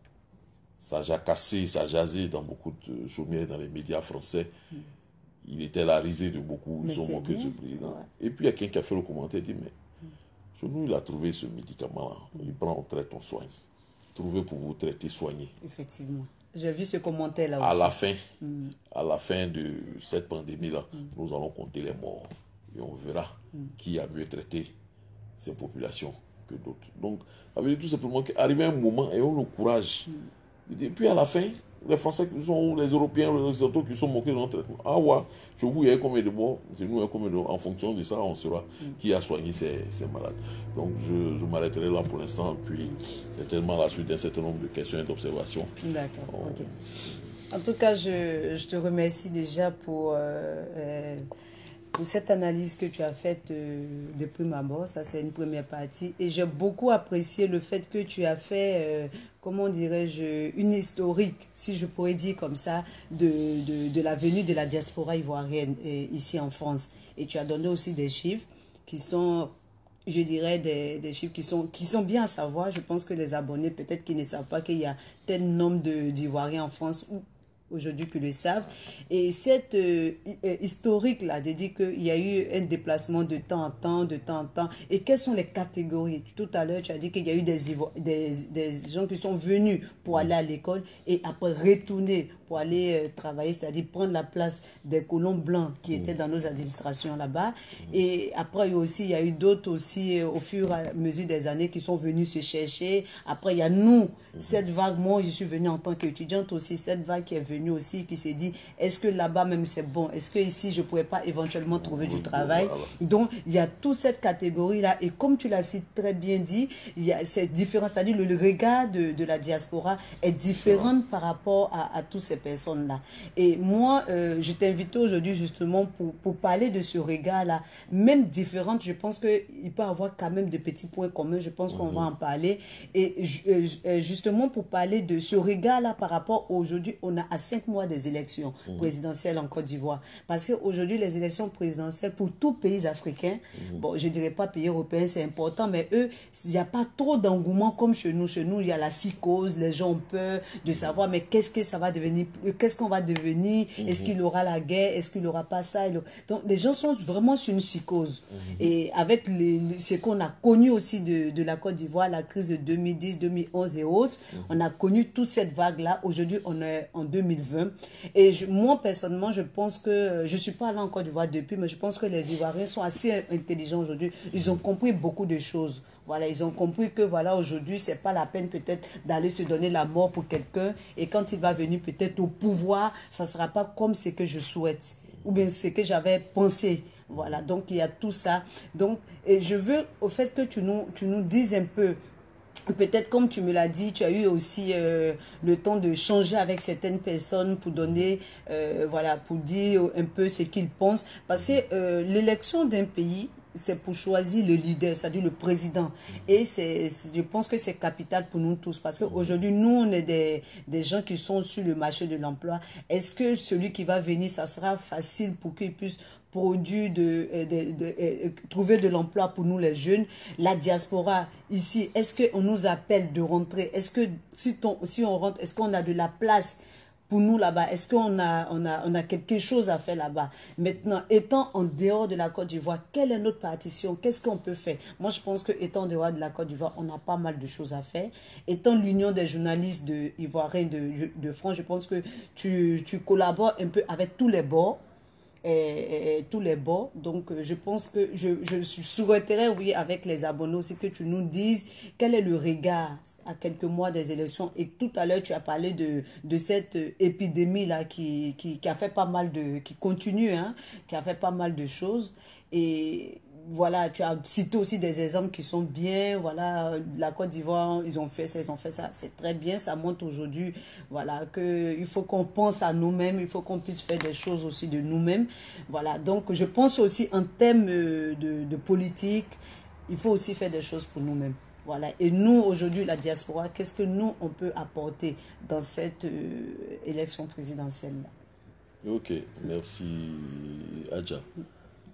Ça a jacassé, ça a jasé dans beaucoup de chaumières, dans les médias français. Mm. Il était la risée de beaucoup, ils sont moqués de ce président. Ouais. Et puis il y a quelqu'un qui a fait le commentaire, il dit, mais chez nous, il a trouvé ce médicament-là. Mm. Il prend, on traite, on soigne. Trouvez pour vous traiter, soigner. Effectivement. J'ai vu ce commentaire-là aussi. À la fin, mm. à la fin de cette pandémie-là, mm. nous allons compter les morts. Et on verra mm. qui a mieux traité ces populations que d'autres. Donc, ça veut dire tout simplement qu'arriver un moment, et on a le courage. Mm. Et puis à la fin, les Français qui sont, les Européens, les Occidentaux qui sont moqués de notre traitement. Ah ouais, chez vous, il y a combien de morts, chez nous, il y a combien de morts. En fonction de ça, on saura mm. qui a soigné ces, ces malades. Donc, je, je m'arrêterai là pour l'instant, puis certainement la suite d'un certain nombre de questions et d'observations. D'accord, on... ok. En tout cas, je, je te remercie déjà pour, euh, euh, pour cette analyse que tu as faite euh, de prime abord. Ça, c'est une première partie. Et j'ai beaucoup apprécié le fait que tu as fait... Euh, comment dirais-je, une historique, si je pourrais dire comme ça, de, de, de la venue de la diaspora ivoirienne eh, ici en France. Et tu as donné aussi des chiffres qui sont, je dirais, des, des chiffres qui sont, qui sont bien à savoir. Je pense que les abonnés, peut-être qu'ils ne savent pas qu'il y a tel nombre d'Ivoiriens en France ou aujourd'hui qui le savent. Et cette euh, historique-là, de dire qu'il y a eu un déplacement de temps en temps, de temps en temps. Et quelles sont les catégories? Tout à l'heure, tu as dit qu'il y a eu des, des, des gens qui sont venus pour aller à l'école et après retourner pour aller euh, travailler, c'est-à-dire prendre la place des colons blancs qui étaient dans nos administrations là-bas. Et après aussi, il y a eu d'autres aussi, euh, au fur et à mesure des années, qui sont venus se chercher. Après, il y a nous, cette vague, moi, je suis venue en tant qu'étudiante aussi, cette vague qui est venue aussi, qui s'est dit, est-ce que là-bas même c'est bon? Est-ce que ici, je ne pourrais pas éventuellement trouver du travail? Donc, il y a toute cette catégorie-là. Et comme tu l'as si très bien dit, il y a cette différence, c'est-à-dire le, le regard de, de la diaspora est différent par rapport à, à tous ces personnes-là. Et moi, euh, je t'invite aujourd'hui justement pour, pour parler de ce regard-là, même différente. Je pense qu'il peut y avoir quand même de petits points communs. Je pense qu'on va en parler. Et euh, justement pour parler de ce regard-là par rapport aujourd'hui, on a à cinq mois des élections mmh. présidentielles en Côte d'Ivoire. Parce qu'aujourd'hui, les élections présidentielles pour tous pays africains, mmh. bon, je ne dirais pas pays européens, c'est important, mais eux, il n'y a pas trop d'engouement comme chez nous. Chez nous, il y a la psychose, les gens ont peur de savoir, mais qu'est-ce que ça va devenir? Qu'est-ce qu'on va devenir? Mmh. Est-ce qu'il y aura la guerre? Est-ce qu'il n'y aura pas ça? Donc, les gens sont vraiment sur une psychose. Mmh. Et avec les, ce qu'on a connu aussi de, de la Côte d'Ivoire, la crise de deux mille dix, deux mille onze et autres, mmh. on a connu toute cette vague-là. Aujourd'hui, on est en deux mille vingt. Et je, moi, personnellement, je pense que, je ne suis pas là en Côte d'Ivoire depuis, mais je pense que les Ivoiriens sont assez intelligents aujourd'hui. Ils ont compris beaucoup de choses. Voilà, ils ont compris que voilà, aujourd'hui, c'est pas la peine peut-être d'aller se donner la mort pour quelqu'un. Et quand il va venir peut-être au pouvoir, ça sera pas comme ce que je souhaite. Ou bien ce que j'avais pensé. Voilà, donc il y a tout ça. Donc, et je veux au fait que tu nous, tu nous dises un peu, peut-être comme tu me l'as dit, tu as eu aussi euh, le temps de changer avec certaines personnes pour donner, euh, voilà, pour dire un peu ce qu'ils pensent. Parce que euh, l'élection d'un pays, c'est pour choisir le leader, c'est-à-dire le président. Et c'est, je pense que c'est capital pour nous tous. Parce qu'aujourd'hui, nous, on est des, des gens qui sont sur le marché de l'emploi. Est-ce que celui qui va venir, ça sera facile pour qu'il puisse produire, de, de, de, de, de trouver de l'emploi pour nous les jeunes? La diaspora, ici, est-ce qu'on nous appelle de rentrer? Est-ce que si, ton, si on rentre, est-ce qu'on a de la place pour nous là-bas? Est-ce qu'on a, on a, on a quelque chose à faire là-bas? Maintenant, étant en dehors de la Côte d'Ivoire, quelle est notre partition? Qu'est-ce qu'on peut faire? Moi, je pense que étant en dehors de la Côte d'Ivoire, on a pas mal de choses à faire. Étant l'union des journalistes de, ivoiriens de, de France, je pense que tu, tu collabores un peu avec tous les bords. Et, et, tous les bords. Donc, je pense que je, je souhaiterais, oui, avec les abonnés aussi, que tu nous dises quel est le regard à quelques mois des élections. Et tout à l'heure, tu as parlé de, de cette épidémie-là qui, qui, qui a fait pas mal de... qui continue, hein, qui a fait pas mal de choses. Et voilà, tu as cité aussi des exemples qui sont bien. Voilà, la Côte d'Ivoire, ils ont fait ça, ils ont fait ça. C'est très bien, ça montre aujourd'hui, voilà, qu'il faut qu'on pense à nous-mêmes, il faut qu'on puisse faire des choses aussi de nous-mêmes. Voilà, donc je pense aussi en termes de, de politique, il faut aussi faire des choses pour nous-mêmes. Voilà, et nous, aujourd'hui, la diaspora, qu'est-ce que nous, on peut apporter dans cette euh, élection présidentielle-là? Ok, merci Adja.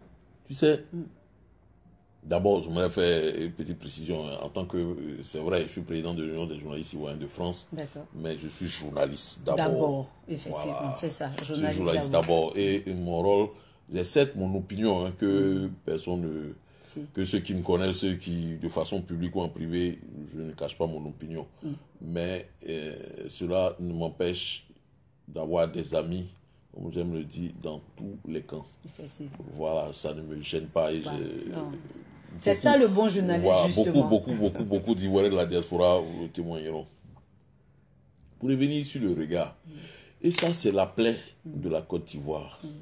Tu sais, mm. d'abord, je voudrais faire une petite précision. En tant que, c'est vrai, je suis président de l'Union des journalistes ivoiriens de France, mais je suis journaliste d'abord. D'abord, effectivement, voilà. C'est ça, journaliste, je suis journaliste d'abord. Et mon rôle, j'ai certes mon opinion, hein, que mm. personne ne... Si. Que ceux qui me connaissent, ceux qui, de façon publique ou en privé, je ne cache pas mon opinion. Mm. Mais euh, cela ne m'empêche d'avoir des amis, comme j'aime le dire, dans tous les camps. Voilà, ça ne me gêne pas. Bah, c'est ça le bon journaliste, voilà, justement. Beaucoup, beaucoup, beaucoup, beaucoup d'Ivoiriens de la diaspora vous témoigneront. Pour revenir sur le regard, mm. et ça, c'est la plaie mm. de la Côte d'Ivoire. Mm.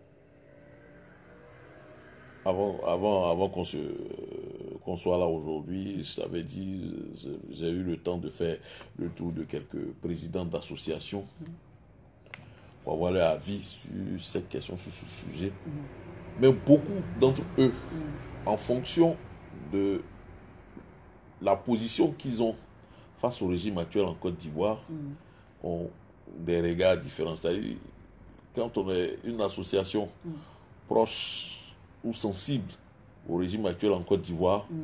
Avant, avant, avant qu'on se, qu'on soit là aujourd'hui, je t'avais dit, j'ai eu le temps de faire le tour de quelques présidents d'associations mm. pour avoir leur avis sur cette question, sur ce sujet. Mm. Mais beaucoup d'entre eux, mm. en fonction de la position qu'ils ont face au régime actuel en Côte d'Ivoire, mm. ont des regards différents. C'est-à-dire, quand on est une association mm. proche ou sensible au régime actuel en Côte d'Ivoire, mm.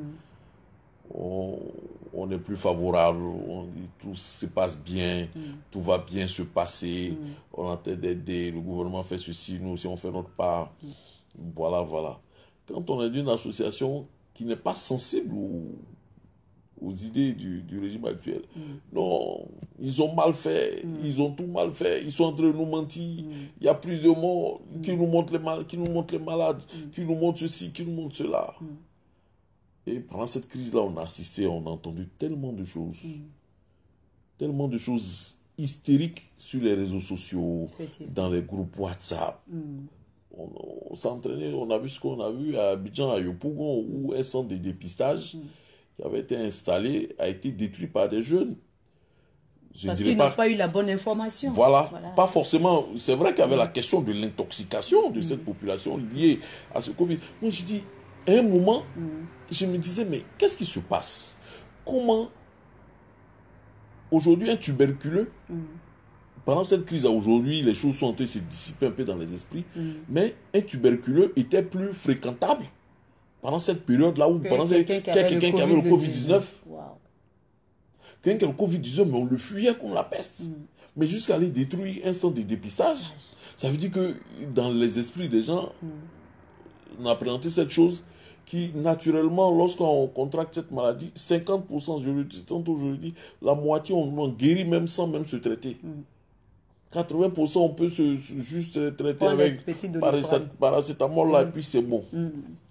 on, on est plus favorable, on dit tout se passe bien, mm. tout va bien se passer, mm. on a intérêt d'aider, le gouvernement fait ceci, nous aussi on fait notre part, mm. voilà, voilà. Quand on est d'une association qui n'est pas sensible aux, aux idées du, du régime actuel, mm. non, ils ont mal fait, mm. ils ont tout mal fait, ils sont en train de nous mentir, mm. il y a plus de morts, mm. qui nous montrent les, mal, qui nous montrent les malades, mm. qui nous montrent ceci, qui nous montrent cela. Mm. Et pendant cette crise-là, on a assisté, on a entendu tellement de choses, mm. tellement de choses hystériques sur les réseaux sociaux, dans les groupes WhatsApp. Mm. On, on s'est entraîné, on a vu ce qu'on a vu à Abidjan, à Yopougon, où un centre de dépistage mm. qui avait été installé a été détruit par des jeunes. Je Parce qu'ils n'ont pas eu la bonne information. Voilà, voilà. Pas forcément. C'est vrai qu'il y avait mm. la question de l'intoxication de mm. cette population liée à ce Covid. Moi, je dis, à un moment, mm. je me disais, mais qu'est-ce qui se passe? Comment, aujourd'hui, un tuberculeux, mm. pendant cette crise, aujourd'hui, les choses sont en train de se dissiper un peu dans les esprits, mm. mais un tuberculeux était plus fréquentable pendant cette période-là où, pendant quelqu'un qui avait, quelqu'un qui avait le covid dix-neuf. Wow. Quelqu'un qui a le covid dix-neuf, mais on le fuyait comme la peste. Mm. Mais jusqu'à aller détruire un centre de dépistage, ça veut dire que dans les esprits des gens, mm. on a présenté cette chose qui, naturellement, lorsqu'on contracte cette maladie, cinquante pour cent, je le dis, tantôt je le dis, la moitié, on, on guérit même sans même se traiter. Mm. quatre-vingts pour cent, on peut se, se juste traiter avec paracétamol, là, mm. et puis c'est bon. Mm.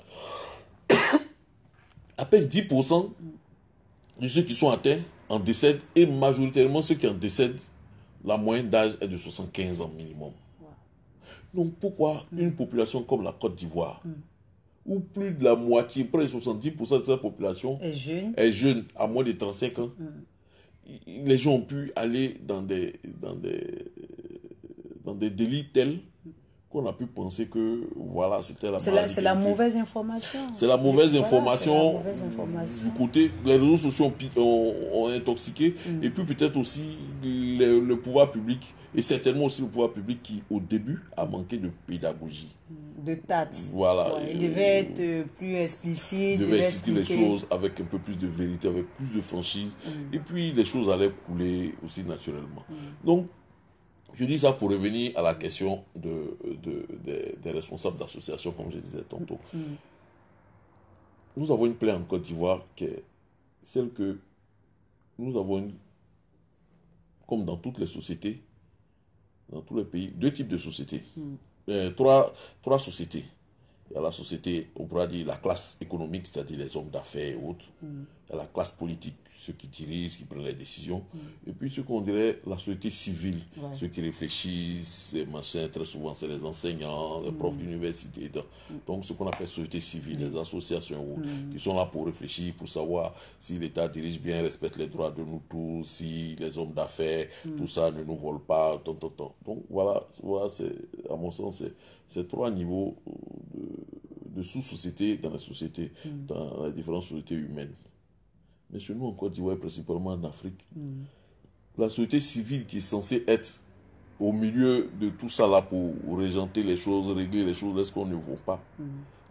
À peine dix pour cent de ceux qui sont atteints en décèdent, et majoritairement ceux qui en décèdent, la moyenne d'âge est de soixante-quinze ans minimum. Wow. Donc pourquoi mm. une population comme la Côte d'Ivoire, mm. où plus de la moitié, près de soixante-dix pour cent de cette population est jeune, est jeune à moins de trente-cinq ans, mm. les gens ont pu aller dans des, dans des, dans des délits tels qu'on a pu penser que voilà, c'était la maladie. C'est la, la mauvaise information. C'est la mauvaise voilà, information. La mauvaise information. Du côté, les réseaux sociaux ont, ont, ont intoxiqué, mm. et puis peut-être aussi le, le pouvoir public, et certainement aussi le pouvoir public qui, au début, a manqué de pédagogie. De tact. Voilà. Ouais, il devait être plus explicite. Il devait expliquer les choses avec un peu plus de vérité, avec plus de franchise, mm. et puis les choses allaient couler aussi naturellement. Mm. Donc, je dis ça pour revenir à la question de, de, de, des responsables d'associations, comme je disais tantôt. Mm. Nous avons une plaie en Côte d'Ivoire qui est celle que nous avons, une, comme dans toutes les sociétés, dans tous les pays, deux types de sociétés. Mm. Euh, trois, trois sociétés. Il y a la société, on pourra dire la classe économique, c'est-à-dire les hommes d'affaires et autres. Mm. Il y a la classe politique, ceux qui dirigent, qui prennent les décisions. Mm. Et puis ce qu'on dirait la société civile, ouais. ceux qui réfléchissent, machin, très souvent c'est les enseignants, les mm. profs d'université. Mm. Donc ce qu'on appelle société civile, mm. les associations mm. qui sont là pour réfléchir, pour savoir si l'État dirige bien, respecte les droits de nous tous, si les hommes d'affaires, mm. tout ça ne nous vole pas, tant, tant, tant. Donc voilà, voilà c'est, à mon sens, c'est, c'est trois niveaux de, de sous-sociétés dans la société, mm. dans les différentes sociétés humaines. Mais chez nous en Côte d'Ivoire, principalement en Afrique, mm. la société civile qui est censée être au milieu de tout ça là pour régenter les choses, régler les choses, est-ce qu'on ne voit pas? Mm.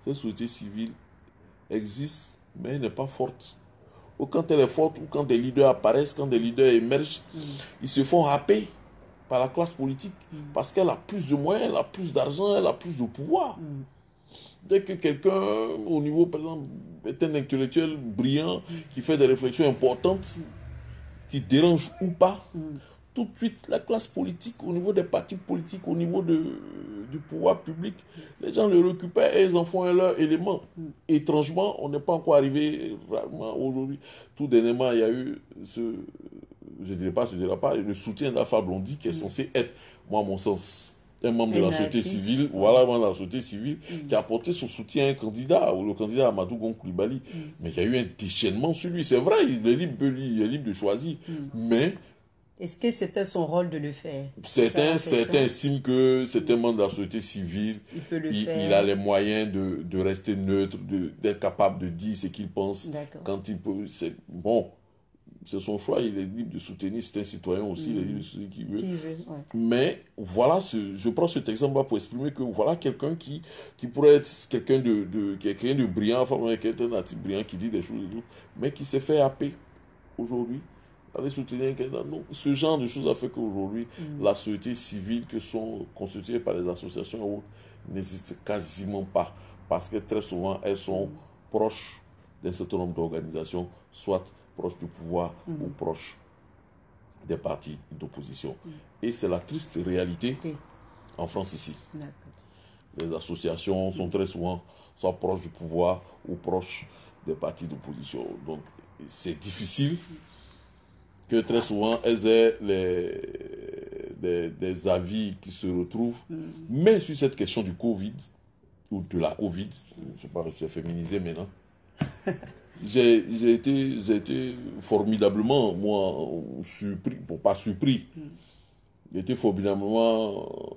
cette société civile existe, mais elle n'est pas forte. Ou quand elle est forte, ou quand des leaders apparaissent, quand des leaders émergent, mm. ils se font happer par la classe politique, mm. parce qu'elle a plus de moyens, elle a plus d'argent, elle a plus de pouvoir. Mm. Dès que quelqu'un, au niveau, par exemple, est un intellectuel brillant, mm. qui fait des réflexions importantes, mm. qui dérange ou pas, mm. tout de suite, la classe politique, au niveau des partis politiques, au niveau de, du pouvoir public, les gens le récupèrent et ils en font un leur élément. Mm. Étrangement, on n'est pas encore arrivé rarement aujourd'hui. Tout dernièrement, il y a eu ce, je ne dirais pas, je dirais pas, le soutien d'Alpha Blondy qui est mm. censé être, moi, à mon sens, un membre de la société civile, voilà, un membre de la société civile, mm. qui a apporté son soutien à un candidat, ou le candidat Amadou Gon Coulibaly. Mm. Mais il y a eu un déchaînement sur lui. C'est vrai, il est libre, il est libre de choisir, mm. mais est-ce que c'était son rôle de le faire? Certains, certains estiment que c'est un membre de la société civile. Il peut le il, faire. Il a les moyens de, de rester neutre, d'être capable de dire ce qu'il pense. Quand il peut. C'est bon, c'est son choix, il est libre de soutenir. C'est un citoyen aussi, mmh. il est libre de soutenir qui veut. Qui veut ouais. Mais voilà, ce, je prends cet exemple-là pour exprimer que voilà quelqu'un qui, qui pourrait être quelqu'un de, de, quelqu'un de brillant, enfin, quelqu'un d'un type brillant qui dit des choses et tout, mais qui s'est fait happer aujourd'hui. Aller soutenir quelqu'un. Donc, ce genre de choses a fait qu'aujourd'hui, mmh. la société civile que sont constituées par les associations n'existe quasiment pas. Parce que très souvent, elles sont mmh. proches d'un certain nombre d'organisations, soit proches du pouvoir mmh. ou proches des partis d'opposition. Mmh. Et c'est la triste réalité okay. en France ici. Les associations mmh. sont très souvent soit proches du pouvoir ou proches des partis d'opposition. Donc, c'est difficile que très souvent elles aient les, des, des avis qui se retrouvent. Mm. Mais sur cette question du Covid, ou de la Covid, je ne sais pas, je vais féminiser maintenant, j'ai, j'ai, été, j'ai été formidablement, moi, surpris, bon, pas surpris, mm. j'ai été formidablement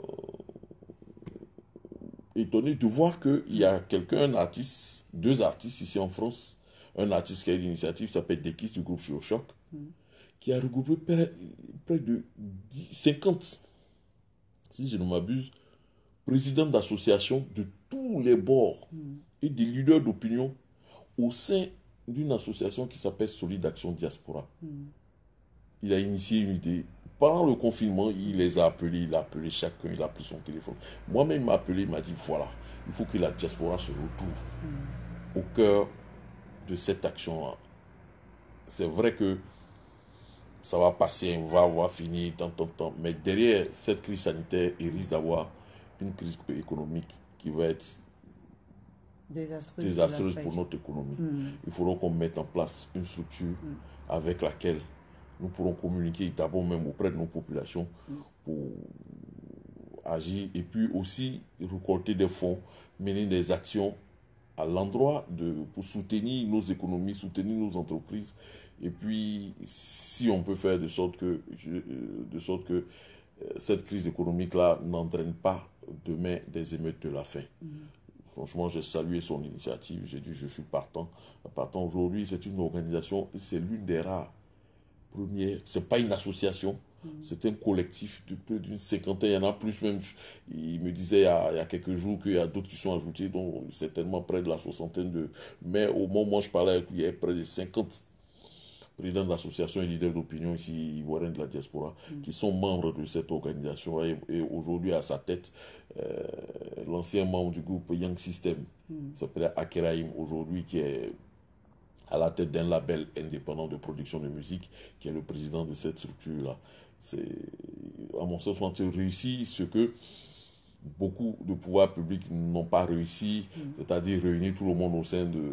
étonné de voir qu'il y a quelqu'un, un artiste, deux artistes ici en France, un artiste qui a eu l'initiative, qui s'appelle Dekis du groupe Sur Choc, mm. qui a regroupé près, près de dix, cinquante, si je ne m'abuse, présidents d'associations de tous les bords mm. et des leaders d'opinion au sein d'une association qui s'appelle Solid Action Diaspora. Mm. Il a initié une idée. Pendant le confinement, il les a appelés, il a appelé chacun, il a pris son téléphone. Moi-même, il m'a appelé, il m'a dit, voilà, il faut que la diaspora se retrouve mm. au cœur de cette action-là. C'est vrai que ça va passer, on va avoir fini, tant, tant, tant. Mais derrière cette crise sanitaire, il risque d'avoir une crise économique qui va être désastreuse, désastreuse pour notre économie. Mm. Il faudra qu'on mette en place une structure mm. avec laquelle nous pourrons communiquer d'abord même auprès de nos populations mm. pour agir et puis aussi récolter des fonds, mener des actions à l'endroit de pour soutenir nos économies, soutenir nos entreprises. Et puis, si on peut faire de sorte que, de sorte que cette crise économique-là n'entraîne pas demain des émeutes de la faim. Mm. Franchement, j'ai salué son initiative. J'ai dit, je suis partant. Partant aujourd'hui, c'est une organisation, c'est l'une des rares premières. Ce n'est pas une association, mm. c'est un collectif de plus d'une cinquantaine. Il y en a plus même. Il me disait il y a, il y a quelques jours qu'il y a d'autres qui sont ajoutés, donc certainement près de la soixantaine de. Mais au moment où je parlais avec lui, il y avait près de cinquante présidents d'associations et leaders d'opinion ici, ivoiriens de la diaspora, mm. qui sont membres de cette organisation. Et, et aujourd'hui, à sa tête, euh, l'ancien membre du groupe Young System, mm. qui s'appelle Akeraim, aujourd'hui, qui est à la tête d'un label indépendant de production de musique, qui est le président de cette structure-là. C'est, à mon sens, on a réussi ce que beaucoup de pouvoirs publics n'ont pas réussi, mm. c'est-à-dire réunir tout le monde au sein de...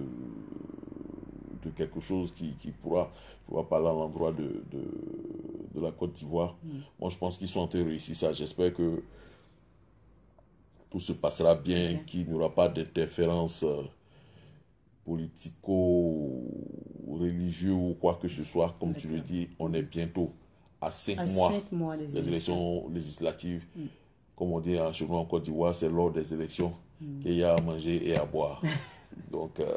de quelque chose qui, qui pourra, pourra parler à l'endroit de, de, de la Côte d'Ivoire. Mm. Moi, je pense qu'ils sont en train de réussir ça. J'espère que tout se passera bien, okay. qu'il n'y aura pas d'interférence euh, politico-religieux ou quoi que ce soit. Comme tu le dis, on est bientôt à cinq à mois, cinq mois des élections, élections législatives. Mm. Comme on dit chez nous en Côte d'Ivoire, c'est lors des élections mm. qu'il y a à manger et à boire. Donc, euh,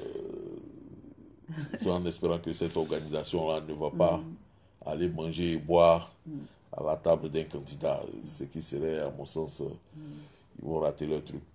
en espérant que cette organisation-là ne va pas mm. aller manger et boire mm. à la table d'un candidat, ce qui serait, à mon sens, mm. ils vont rater leur truc.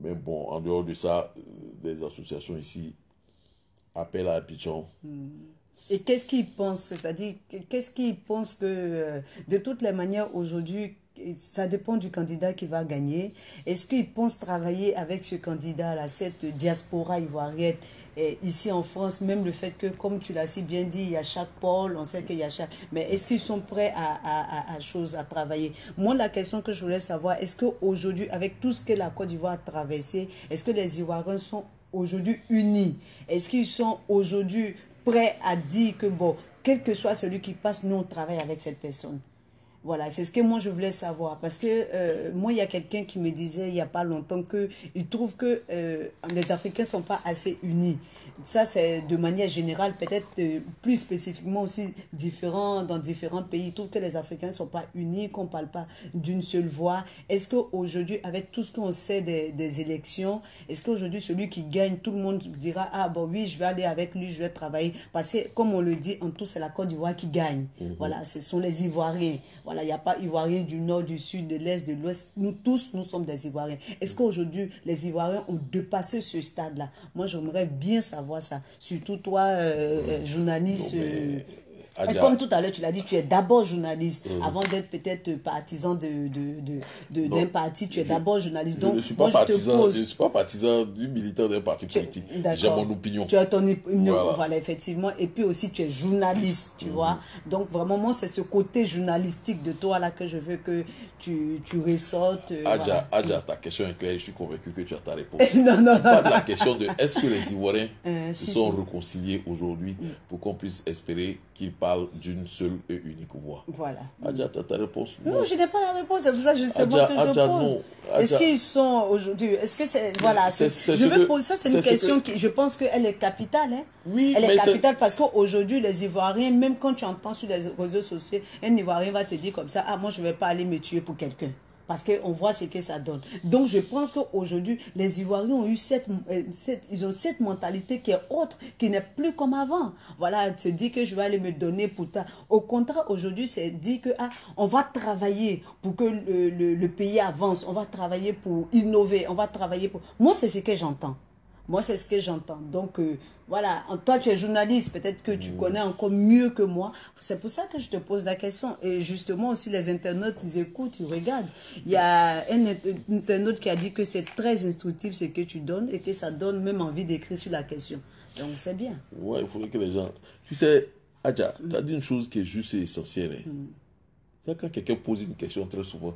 Mais bon, en dehors de ça, des associations ici appellent à Abidjan. Mm. Et qu'est-ce qu'ils pensent? C'est-à-dire, qu'est-ce qu'ils pensent que, euh, de toutes les manières, aujourd'hui, ça dépend du candidat qui va gagner. Est-ce qu'ils pensent travailler avec ce candidat-là, cette diaspora ivoirienne, et ici en France, même le fait que, comme tu l'as si bien dit, il y a chaque pôle, on sait qu'il y a chaque... Mais est-ce qu'ils sont prêts à, à, à, à, chose, à travailler? Moi, la question que je voulais savoir, est-ce qu'aujourd'hui, avec tout ce que la Côte d'Ivoire a traversé, est-ce que les Ivoiriens sont aujourd'hui unis? Est-ce qu'ils sont aujourd'hui prêt à dire que, bon, quel que soit celui qui passe, nous, on travaille avec cette personne. Voilà, c'est ce que moi, je voulais savoir. Parce que euh, moi, il y a quelqu'un qui me disait il n'y a pas longtemps qu'il trouve que euh, les Africains ne sont pas assez unis. Ça, c'est de manière générale, peut-être euh, plus spécifiquement aussi différent dans différents pays. Il trouve que les Africains ne sont pas unis, qu'on ne parle pas d'une seule voix. Est-ce qu'aujourd'hui, avec tout ce qu'on sait des, des élections, est-ce qu'aujourd'hui, celui qui gagne, tout le monde dira, ah bon, oui, je vais aller avec lui, je vais travailler. Parce que, comme on le dit, en tout, c'est la Côte d'Ivoire qui gagne. Mm-hmm. Voilà, ce sont les Ivoiriens. Voilà, il n'y a pas Ivoiriens du nord, du sud, de l'est, de l'ouest. Nous tous, nous sommes des Ivoiriens. Est-ce qu'aujourd'hui, les Ivoiriens ont dépassé ce stade-là? Moi, j'aimerais bien savoir ça. Surtout toi, euh, journaliste... Non, mais... Et comme tout à l'heure, tu l'as dit, tu es d'abord journaliste. Mmh. Avant d'être peut-être partisan de, de, de, de, d'un parti, tu es d'abord journaliste. Donc, je ne suis pas moi, partisan, je te pose... je ne suis pas partisan du militant d'un parti politique. J'ai mon opinion. Tu as ton opinion, voilà. Voilà, effectivement. Et puis aussi, tu es journaliste, tu mmh. vois. Donc, vraiment, moi, c'est ce côté journalistique de toi là que je veux que tu, tu ressortes. Adja, voilà. Adja, ta question est claire. Je suis convaincu que tu as ta réponse. non, non, non. Pas de la question de est-ce que les Ivoiriens euh, se si, sont si. réconciliés aujourd'hui mmh. pour qu'on puisse espérer qu'ils parlent d'une seule et unique voix. Voilà. Adja, tu as ta réponse? Non, non je n'ai pas la réponse. C'est pour ça justement Adja, que je Adja, pose. Est-ce qu'ils sont aujourd'hui... Est-ce que c'est... Voilà. C'est, c'est je veux que, poser ça, c'est une question que... qui... Je pense qu'elle est capitale. Hein? Oui, elle mais est capitale parce qu'aujourd'hui, les Ivoiriens, même quand tu entends sur les réseaux sociaux, un Ivoirien va te dire comme ça, ah, moi, je ne vais pas aller me tuer pour quelqu'un. Parce qu'on voit ce que ça donne. Donc, je pense qu'aujourd'hui, les Ivoiriens ont eu cette, cette, ils ont cette mentalité qui est autre, qui n'est plus comme avant. Voilà, se dit que je vais aller me donner pour ta... Au contraire, aujourd'hui, c'est dit que, ah, on va travailler pour que le, le, le pays avance. On va travailler pour innover. On va travailler pour... Moi, c'est ce que j'entends. Moi, c'est ce que j'entends. Donc, euh, voilà, toi, tu es journaliste, peut-être que tu connais encore mieux que moi. C'est pour ça que je te pose la question. Et justement, aussi, les internautes, ils écoutent, ils regardent. Il y a un internaute qui a dit que c'est très instructif ce que tu donnes et que ça donne même envie d'écrire sur la question. Donc, c'est bien. Ouais, il faudrait que les gens... Tu sais, Adja, mm. tu as dit une chose qui est juste et essentielle. Hein. Mm. C'est quand quelqu'un pose une question très souvent.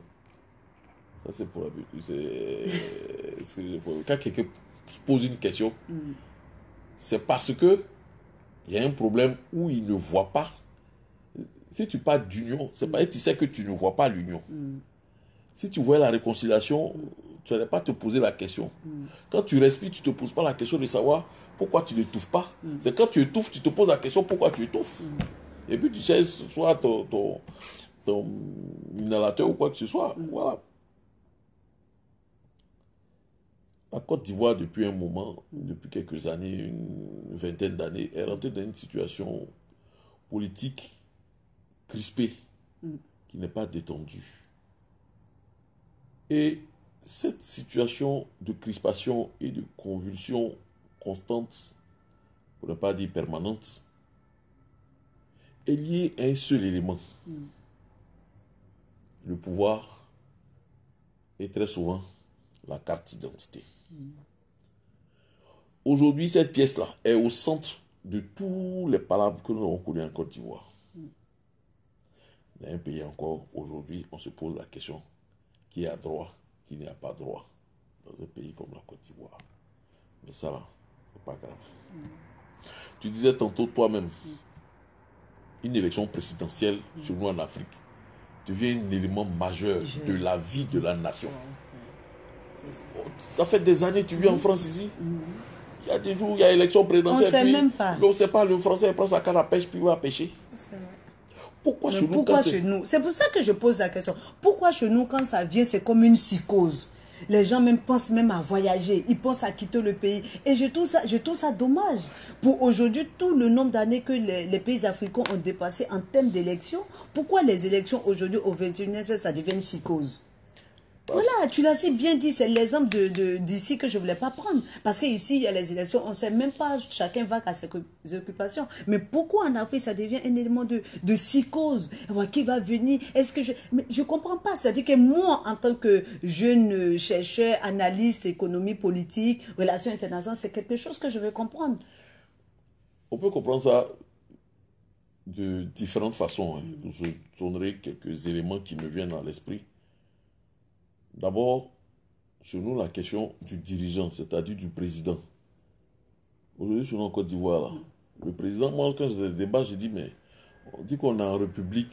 Ça, c'est pour l'habitude. C'est... Quand quelqu'un pose une question, mm. c'est parce que il y a un problème où il ne voit pas. Si tu parles d'union, c'est parce que tu sais que tu ne vois pas l'union. Mm. Si tu vois la réconciliation, mm. tu n'allais pas te poser la question. Mm. Quand tu respires, tu ne te poses pas la question de savoir pourquoi tu n'étouffes pas. Mm. C'est quand tu étouffes, tu te poses la question pourquoi tu étouffes. Mm. Et puis tu cherches soit ton, ton, ton inhalateur ou quoi que ce soit. Mm. Voilà. La Côte d'Ivoire, depuis un moment, depuis quelques années, une vingtaine d'années, est rentrée dans une situation politique crispée, mm. qui n'est pas détendue. Et cette situation de crispation et de convulsion constante, pour ne pas dire permanente, est liée à un seul élément. Mm. Le pouvoir est très souvent la carte d'identité. Mm. Aujourd'hui, cette pièce-là est au centre de tous les palabres que nous avons connus en Côte d'Ivoire. Mm. Dans un pays encore, aujourd'hui, on se pose la question qui a droit, qui n'y a pas droit dans un pays comme la Côte d'Ivoire. Mais ça, là, c'est pas grave. Mm. Tu disais tantôt toi-même, mm. une élection présidentielle mm. chez nous en Afrique devient un élément majeur Je... de la vie de la nation. Ça fait des années, tu vis mmh. en France ici. Mmh. Il y a des jours, il y a élection présidentielle. On ne sait même pas. On ne sait pas, le Français prend sa canne à pêche puis il va pêcher. C'est vrai. Pourquoi Mais chez pourquoi nous chez nous C'est pour ça que je pose la question. Pourquoi chez nous, quand ça vient, c'est comme une psychose? Les gens même pensent même à voyager. Ils pensent à quitter le pays. Et je trouve ça, je trouve ça dommage. Pour aujourd'hui, tout le nombre d'années que les, les pays africains ont dépassé en termes d'élections, pourquoi les élections aujourd'hui, au vingt et unième siècle, ça devient une psychose? Voilà, tu l'as si bien dit, c'est l'exemple de, de, d'ici que je ne voulais pas prendre. Parce qu'ici, il y a les élections, on ne sait même pas, chacun va à ses occupations. Mais pourquoi en Afrique, ça devient un élément de, de psychose? Qui va venir? Est-ce que je... Mais je ne comprends pas. C'est-à-dire que moi, en tant que jeune chercheur, analyste, économie politique, relations internationales, c'est quelque chose que je veux comprendre. On peut comprendre ça de différentes façons. Hein. Je donnerai quelques éléments qui me viennent à l'esprit. D'abord, sur nous, la question du dirigeant, c'est-à-dire du président. Aujourd'hui, sur nous, en Côte d'Ivoire, là, le président, moi, quand j'ai des débats, j'ai dit, mais on dit qu'on est en république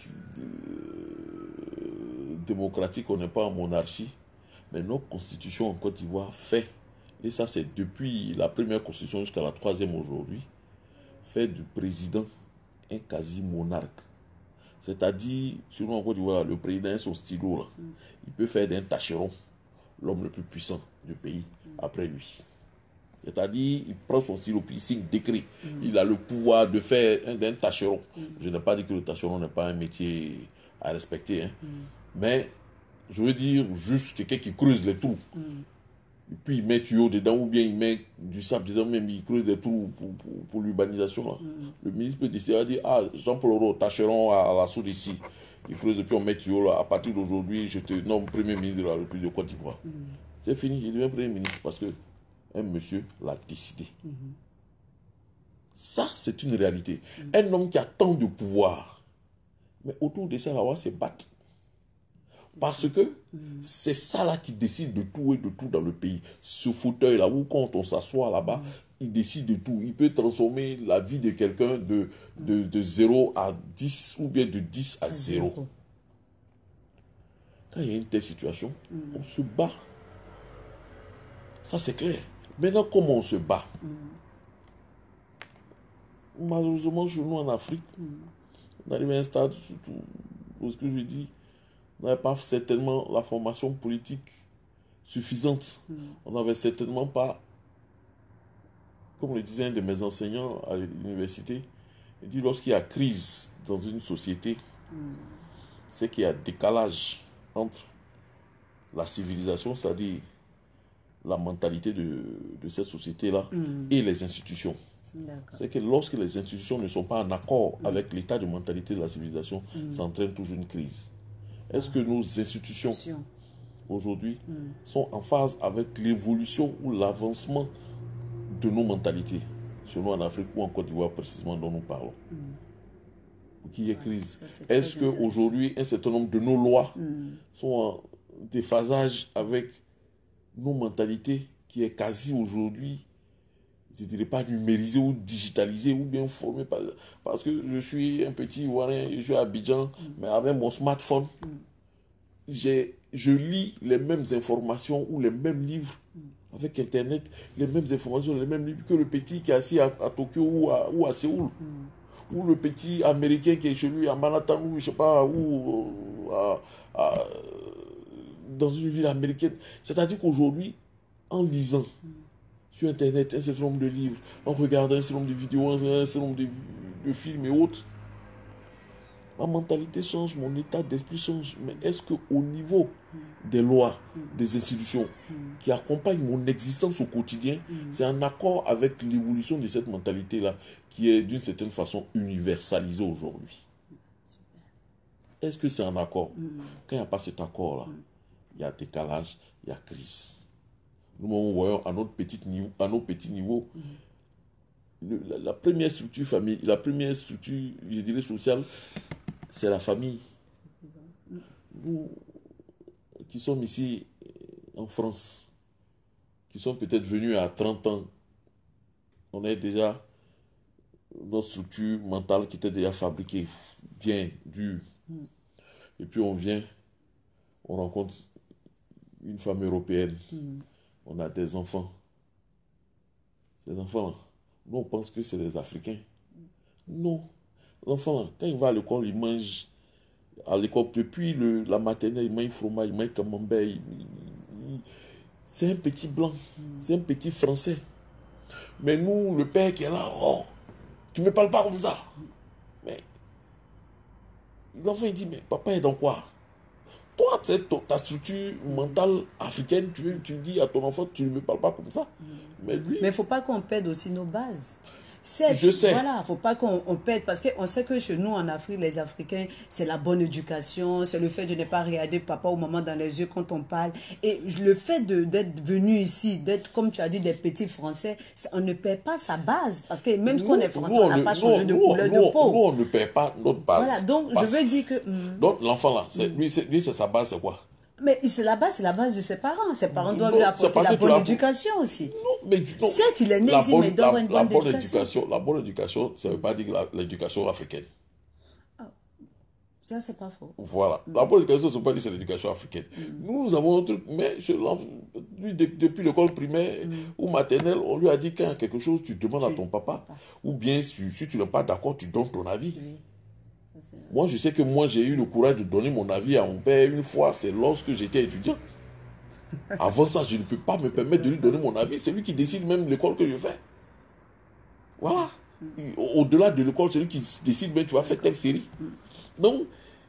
euh, démocratique, on n'est pas en monarchie. Mais notre constitution en Côte d'Ivoire fait, et ça c'est depuis la première constitution jusqu'à la troisième aujourd'hui, fait du président un quasi-monarque. C'est-à-dire, sur nous, en Côte d'Ivoire, le président est son stylo, là. Il peut faire d'un tâcheron l'homme le plus puissant du pays après lui. C'est-à-dire, il prend son stylo, puis il signe décret. Mm. Il a le pouvoir de faire d'un tâcheron. Mm. Je n'ai pas dit que le tâcheron n'est pas un métier à respecter. Hein. Mm. Mais, je veux dire, juste quelqu'un qui creuse les trous. Mm. Et puis il met tuyau dedans, ou bien il met du sable dedans, même il creuse des trous pour, pour, pour l'urbanisation. Mm. Le ministre peut décider à dire, ah, Jean-Paul Oro, tâcheron à, à la soude ici. Il creuse et puis on met tuyau là. À partir d'aujourd'hui, je te nomme Premier ministre de la République de Côte d'Ivoire. Mm. C'est fini, il devient Premier ministre parce que un monsieur l'a décidé. Mm-hmm. Ça, c'est une réalité. Mm. Un homme qui a tant de pouvoir, mais autour de ça, là, on va se battre. Parce que mm. c'est ça là qui décide de tout et de tout dans le pays. Ce fauteuil là, où quand on s'assoit là-bas, mm. il décide de tout. Il peut transformer la vie de quelqu'un de, de, de zéro à dix ou bien de dix à zéro. Quand il y a une telle situation, mm. on se bat. Ça c'est clair. Maintenant, comment on se bat? Mm. Malheureusement, chez nous en Afrique, mm. on arrive à un stade, surtout, pour ce que je dis, on n'avait pas certainement la formation politique suffisante. Mm. On n'avait certainement pas, comme le disait un de mes enseignants à l'université, il dit lorsqu'il y a crise dans une société, mm. c'est qu'il y a décalage entre la civilisation, c'est-à-dire la mentalité de, de cette société-là, mm. et les institutions. C'est que lorsque les institutions ne sont pas en accord mm. avec l'état de mentalité de la civilisation, mm. ça entraîne toujours une crise. Est-ce que nos institutions, aujourd'hui, mm. sont en phase avec l'évolution ou l'avancement de nos mentalités, sur nous en Afrique ou en Côte d'Ivoire précisément dont nous parlons? Mm. Pour qu'il y ait crise. Est-ce qu'aujourd'hui, un certain nombre de nos lois mm. sont en déphasage avec nos mentalités qui est quasi aujourd'hui, je ne dirais pas numérisée ou digitalisée ou bien formée, par, parce que je suis un petit Ivoirien, je suis à Abidjan, mm. mais avec mon smartphone, mm. j'ai, je lis les mêmes informations ou les mêmes livres mm. avec Internet, les mêmes informations, les mêmes livres que le petit qui est assis à, à Tokyo ou à, ou à Séoul, mm. ou le petit Américain qui est chez lui à Manhattan ou je sais pas, ou à, à, dans une ville américaine. C'est-à-dire qu'aujourd'hui, en lisant mm. sur Internet un certain nombre de livres, en regardant un certain nombre de vidéos, un certain nombre de, de films et autres, ma mentalité change, mon état d'esprit change. Mais est-ce qu'au niveau mm. des lois, mm. des institutions mm. qui accompagnent mon existence au quotidien, mm. c'est en accord avec l'évolution de cette mentalité-là qui est d'une certaine façon universalisée aujourd'hui? Est-ce que c'est en accord? mm. Quand il n'y a pas cet accord-là, mm. il y a décalage, il y a crise. Nous, nous voyons à notre petit niveau, à nos petits niveaux, mm. le, la, la première structure famille, la première structure, je dirais, sociale, c'est la famille. Mm. Nous, qui sommes ici en France, qui sommes peut-être venus à trente ans, on est déjà notre structure mentale qui était déjà fabriquée, bien, dure. Mm. Et puis on vient, on rencontre une femme européenne. Mm. On a des enfants. Ces enfants-là, nous on pense que c'est des Africains. Non. L'enfant, quand il va à l'école, il mange à l'école, depuis le, la maternelle, il mange fromage, il mange camembert. Il, il, il, c'est un petit blanc, mm. c'est un petit français. Mais nous, le père qui est là, oh, tu ne me parles pas comme ça. Mais l'enfant il dit, mais papa est dans quoi? Toi, c'est ton- ta structure mentale africaine, tu, tu dis à ton enfant, tu ne me parles pas comme ça. Mais lui, Mais il ne faut pas qu'on perde aussi nos bases. Certes, Je sais. Voilà, il ne faut pas qu'on on perde, parce qu'on sait que chez nous, en Afrique, les Africains, c'est la bonne éducation, c'est le fait de ne pas regarder papa ou maman dans les yeux quand on parle. Et le fait de- d'être venu ici, d'être, comme tu as dit, des petits Français, ça- on ne perd pas sa base. Parce que même si on est Français, on n'a ne- pas changé de nous, couleur nous, de peau. nous, on ne perd pas notre base. Voilà, donc je Parce- veux dire que... hum, Donc, l'enfant là, c'est- lui, c'est lui, c'est sa base, c'est quoi? mais c'est la base, c'est la base de ses parents. Ses parents doivent Non, lui c'est apporter parce la que tu bonne l'as- éducation aussi. Non, mais du- non. Certes, il est né La ici, bonne- mais il doit la- avoir une la bonne bonne éducation. éducation. La bonne éducation, ça ne veut pas dire la- l'éducation africaine. Ça, c'est pas faux. Voilà. La bonne éducation, ça ne veut pas dire c'est l'éducation africaine. Nous, nous avons un truc, mais je l'en- lui, de- depuis l'école primaire ou maternelle, on lui a dit quand il y a quelque chose, tu demandes à ton papa. Ou bien, si, si tu n'es pas d'accord, tu donnes ton avis. Oui. Ça, c'est- Moi, je sais que moi, j'ai eu le courage de donner mon avis à mon père une fois, c'est lorsque j'étais étudiant. Avant ça, je ne peux pas me permettre de lui donner mon avis. C'est lui qui décide même l'école que je fais. Voilà. Au- Au-delà de l'école, c'est lui qui décide même tu vas faire telle série. Donc,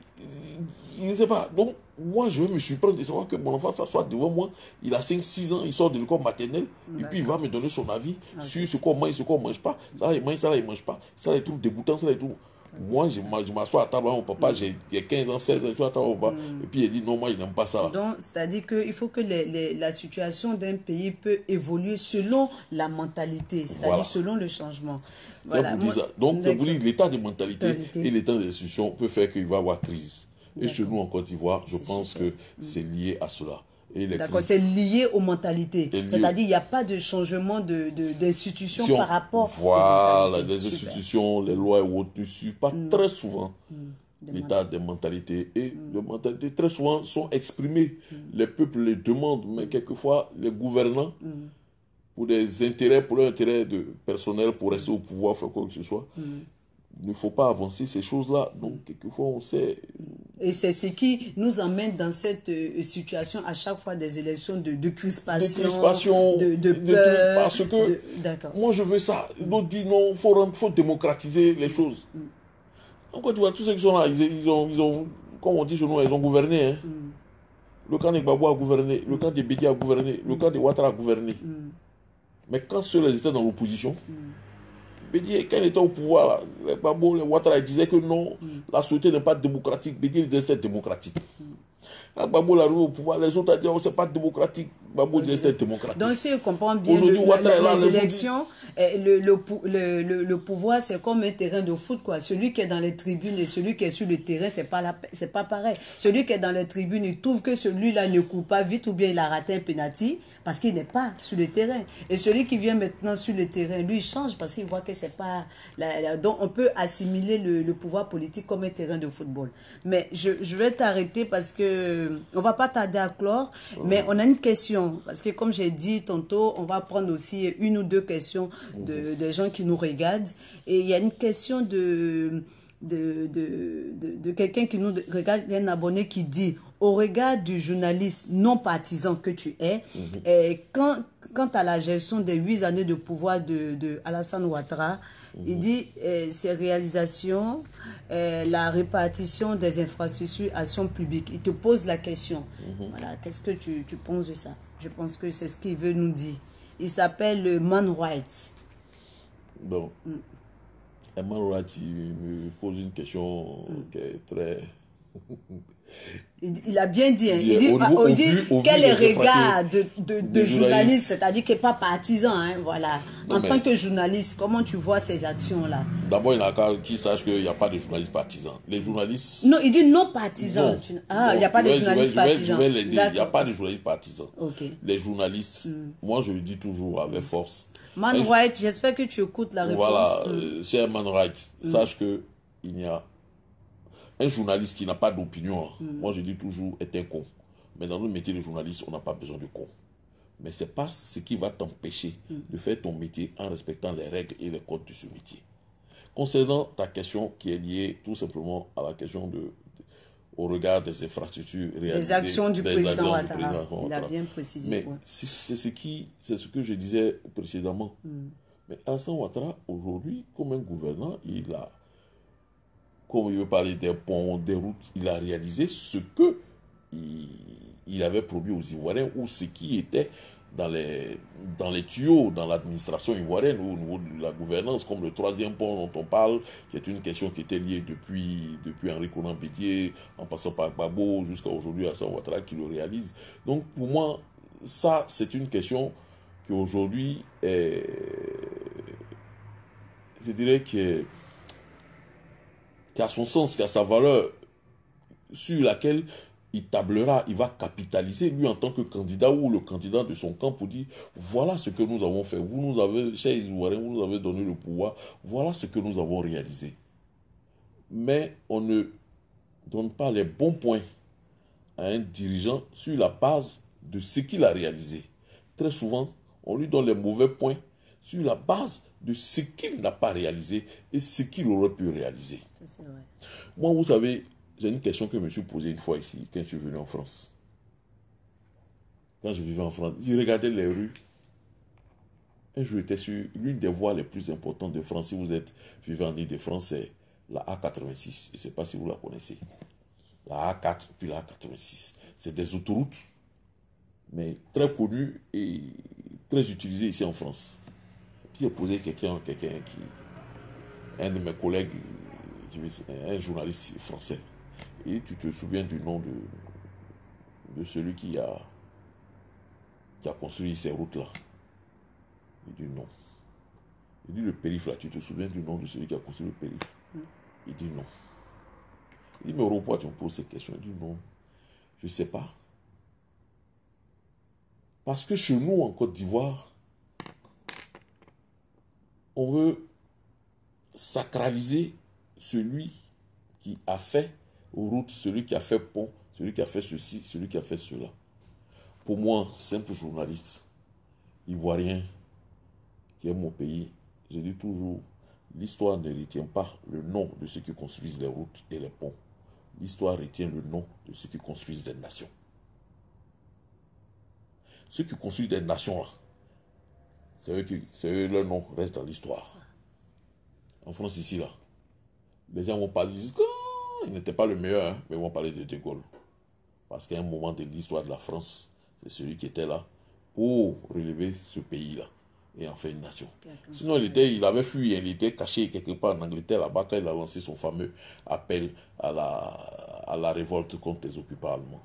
il ne sait pas. Donc, moi, je vais me surprendre de savoir que mon enfant s'assoit devant moi. Il a cinq six ans, il sort de l'école maternelle. Et puis, il va me donner son avis sur ce qu'on mange et ce qu'on ne mange pas. Ça, là, il mange, ça, là, il ne mange pas. Ça, là, il trouve dégoûtant, ça, là, il trouve... Moi, je m'a- je m'assois à table avec mon papa, j'ai j'ai quinze ans, seize ans, je suis à table avec mon papa. Et puis, il dit non, moi, il n'aime pas ça. Là. Donc, c'est-à-dire qu'il faut que les- les- la situation d'un pays peut évoluer selon la mentalité, c'est-à-dire Voilà. selon le changement. C'est Voilà. pour dire Moi- ça. Donc, c'est pour D'accord. dire l'état de mentalité Mentalité. et l'état des institutions peut faire qu'il va y avoir crise. Et chez nous, en Côte d'Ivoire, je pense super. que c'est lié à cela. Et les D'accord, crises- c'est lié aux mentalités. Et lié- C'est-à-dire qu'il n'y a pas de changement de, de, d'institution Si on- par rapport Voilà, aux mentalités. les Super. institutions, les lois et autres ne suivent pas très souvent l'état des mentalités. Et les mentalités, très souvent, sont exprimées. Les peuples les demandent, mais quelquefois, les gouvernants, pour des intérêts, pour leur intérêt de, personnel, pour rester au pouvoir, faire quoi que ce soit, il ne faut pas avancer ces choses-là. Donc, quelquefois, on sait... Et c'est ce qui nous emmène dans cette euh, situation à chaque fois des élections de, de crispation, De crispation, de, de de- peur. parce que- de- D'accord. Moi, je veux ça. L'autre dit non, il faut, rendre- faut démocratiser les choses. Donc, tu vois, tous ceux qui sont là, ils, ils ont, ils ont, comme on dit chez nous, ils ont gouverné. Hein. Le camp de Gbagbo a gouverné, le camp de Bédi a gouverné, le camp de Ouattara a gouverné. Mais quand ceux-là étaient dans l'opposition, Bédi, quand il était au pouvoir, là, les Gbagbo, les Ouattara, ils disaient que non, la société n'est pas démocratique. Bédi il disait que c'était démocratique. Quand Gbagbo est arrivé au pouvoir, les autres ont dit, oh, c'est pas démocratique. Gbagbo disait que c'était démocratique. Donc, si je comprends bien, Aujourd'hui, le- Ouattara est là, les, les les autres élections, eh, le, le, pou- le, le, le pouvoir, c'est comme un terrain de foot, quoi. Celui qui est dans les tribunes et celui qui est sur le terrain, c'est pas la, c'est pas pareil. Celui qui est dans les tribunes, il trouve que celui-là ne court pas vite ou bien il a raté un penalty parce qu'il n'est pas sur le terrain. Et celui qui vient maintenant sur le terrain, lui, il change parce qu'il voit que c'est pas... La, la- donc, on peut assimiler le, le pouvoir politique comme un terrain de football. Mais je, je vais t'arrêter parce que on va pas tarder à clore, mais on a une question. Parce que comme j'ai dit tantôt, on va prendre aussi une ou deux questions de, des gens qui nous regardent. Et il y a une question de... de, de, de, de quelqu'un qui nous regarde, un abonné qui dit, au regard du journaliste non partisan que tu es, eh, quand, quant à la gestion des huit années de pouvoir de, de Alassane Ouattara, il dit eh, ses réalisations, eh, la répartition des infrastructures à son public. Il te pose la question. Voilà, qu'est-ce que tu, tu penses de ça? Je pense que c'est ce qu'il veut nous dire. Il s'appelle le Man White. Bon. Emma Wright, il me pose une question qui est très... Il, il a bien dit, hein. Il il dit, au bah, niveau- oh, il au dit vu- au vu quel des est le regard infractions de, de, de des journaliste, journalistes. c'est-à-dire qu'il n'est pas partisan, hein, voilà. Non, En mais- tant que journaliste, comment tu vois ces actions-là? D'abord, il y en a qu'à qui sache qu'il n'y a pas de journalistes partisans. Les journalistes... Non, il dit non partisan. Non. Tu- Ah, il Non, n'y a pas je de vais- je vais- journaliste je vais- partisan. Je vais l'aider. Il n'y a D'accord. pas de journalistes partisans. Ok. Les journalistes, moi je le dis toujours avec force. Man Un- White, j'espère que tu écoutes la réponse. Voilà, Mm. euh, cher Man Wright, sache que il y a un journaliste qui n'a pas d'opinion. Moi je dis toujours est un con. Mais dans le métier de journaliste, on n'a pas besoin de con. Mais c'est pas ce qui va t'empêcher de faire ton métier en respectant les règles et les codes de ce métier. Concernant ta question qui est liée tout simplement à la question de, de- au regard des infrastructures réalisées, Les actions du des président actions du Ouattara. président Il a Ouattara. bien précisé. Mais ouais. c'est c'est ce qui, c'est ce que je disais précédemment. Mais Alassane Ouattara, aujourd'hui, comme un gouvernant, il a, comme il veut parler des ponts, des routes, il a réalisé ce que il, il avait promis aux Ivoiriens, ou ce qui était dans les, dans les tuyaux, dans l'administration ivoirienne, ou au niveau de la gouvernance, comme le troisième pont dont on parle, qui est une question qui était liée depuis, depuis Henri Konan Bédié, en passant par Gbagbo, jusqu'à aujourd'hui Alassane Ouattara qui le réalise. Donc pour moi, ça, c'est une question qui aujourd'hui est, je dirais, qui, est, qui a son sens, qui a sa valeur, sur laquelle il tablera, il va capitaliser lui en tant que candidat ou le candidat de son camp pour dire voilà ce que nous avons fait. Vous nous avez, chers Ivoiriens, vous nous avez donné le pouvoir, voilà ce que nous avons réalisé. Mais on ne donne pas les bons points à un dirigeant sur la base de ce qu'il a réalisé. Très souvent, on lui donne les mauvais points sur la base de ce qu'il n'a pas réalisé et ce qu'il aurait pu réaliser. C'est vrai. Moi, vous savez, j'ai une question que je me suis posée une fois ici, quand je suis venu en France. Quand je vivais en France, je regardais les rues. Un jour, j'étais sur l'une des voies les plus importantes de France. Si vous êtes vivant en Île-de-France, c'est la A quatre-vingt-six. Je ne sais pas si vous la connaissez. La A quatre, puis la A quatre-vingt-six. C'est des autoroutes, mais très connues et très utilisées ici en France. Puis j'ai posé quelqu'un, quelqu'un qui, un de mes collègues, un journaliste français. Et tu te souviens du nom de, de celui qui a, qui a construit ces routes-là? Il dit non. Il dit le périph' là, tu te souviens du nom de celui qui a construit le périph'? Mm. Il dit non. Il dit mais pourquoi tu me poses cette question? Il dit non, je ne sais pas. Parce que chez nous en Côte d'Ivoire, on veut sacraliser celui qui a fait route, celui qui a fait pont, celui qui a fait ceci, celui qui a fait cela. Pour moi, simple journaliste, ivoirien, qui aime mon pays, je dis toujours, l'histoire ne retient pas le nom de ceux qui construisent les routes et les ponts. L'histoire retient le nom de ceux qui construisent des nations. Ceux qui construisent des nations, là, c'est eux qui, c'est eux, leur nom reste dans l'histoire. En France, ici, là, les gens vont parler jusqu'à... Il n'était pas le meilleur, hein, mais ils vont parler de De Gaulle. Parce qu'à un moment de l'histoire de la France, c'est celui qui était là pour relever ce pays-là et en faire une nation. Sinon, il, était, il avait fui, il était caché quelque part en Angleterre, là-bas, quand il a lancé son fameux appel à la, à la révolte contre les occupants allemands.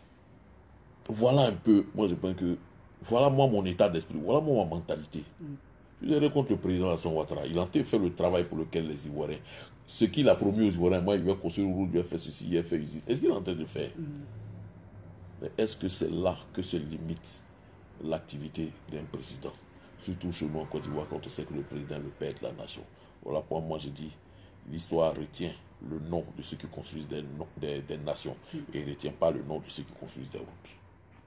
Voilà un peu, moi je pense que, voilà moi mon état d'esprit, voilà moi ma mentalité. Mm. Je dirais contre le président Alassane Ouattara, il a fait le travail pour lequel les Ivoiriens, ce qu'il a promis aux Ivoiriens, moi il va construire une route, il va faire ceci, il va faire usine. Est-ce qu'il est en train de faire? Mm. Mais est-ce que c'est là que se limite l'activité d'un président? Surtout chez nous en Côte d'Ivoire, quand on sait que le président est le père de la nation. Voilà pourquoi moi je dis, l'histoire retient le nom de ceux qui construisent des, des, des nations mm. et ne retient pas le nom de ceux qui construisent des routes.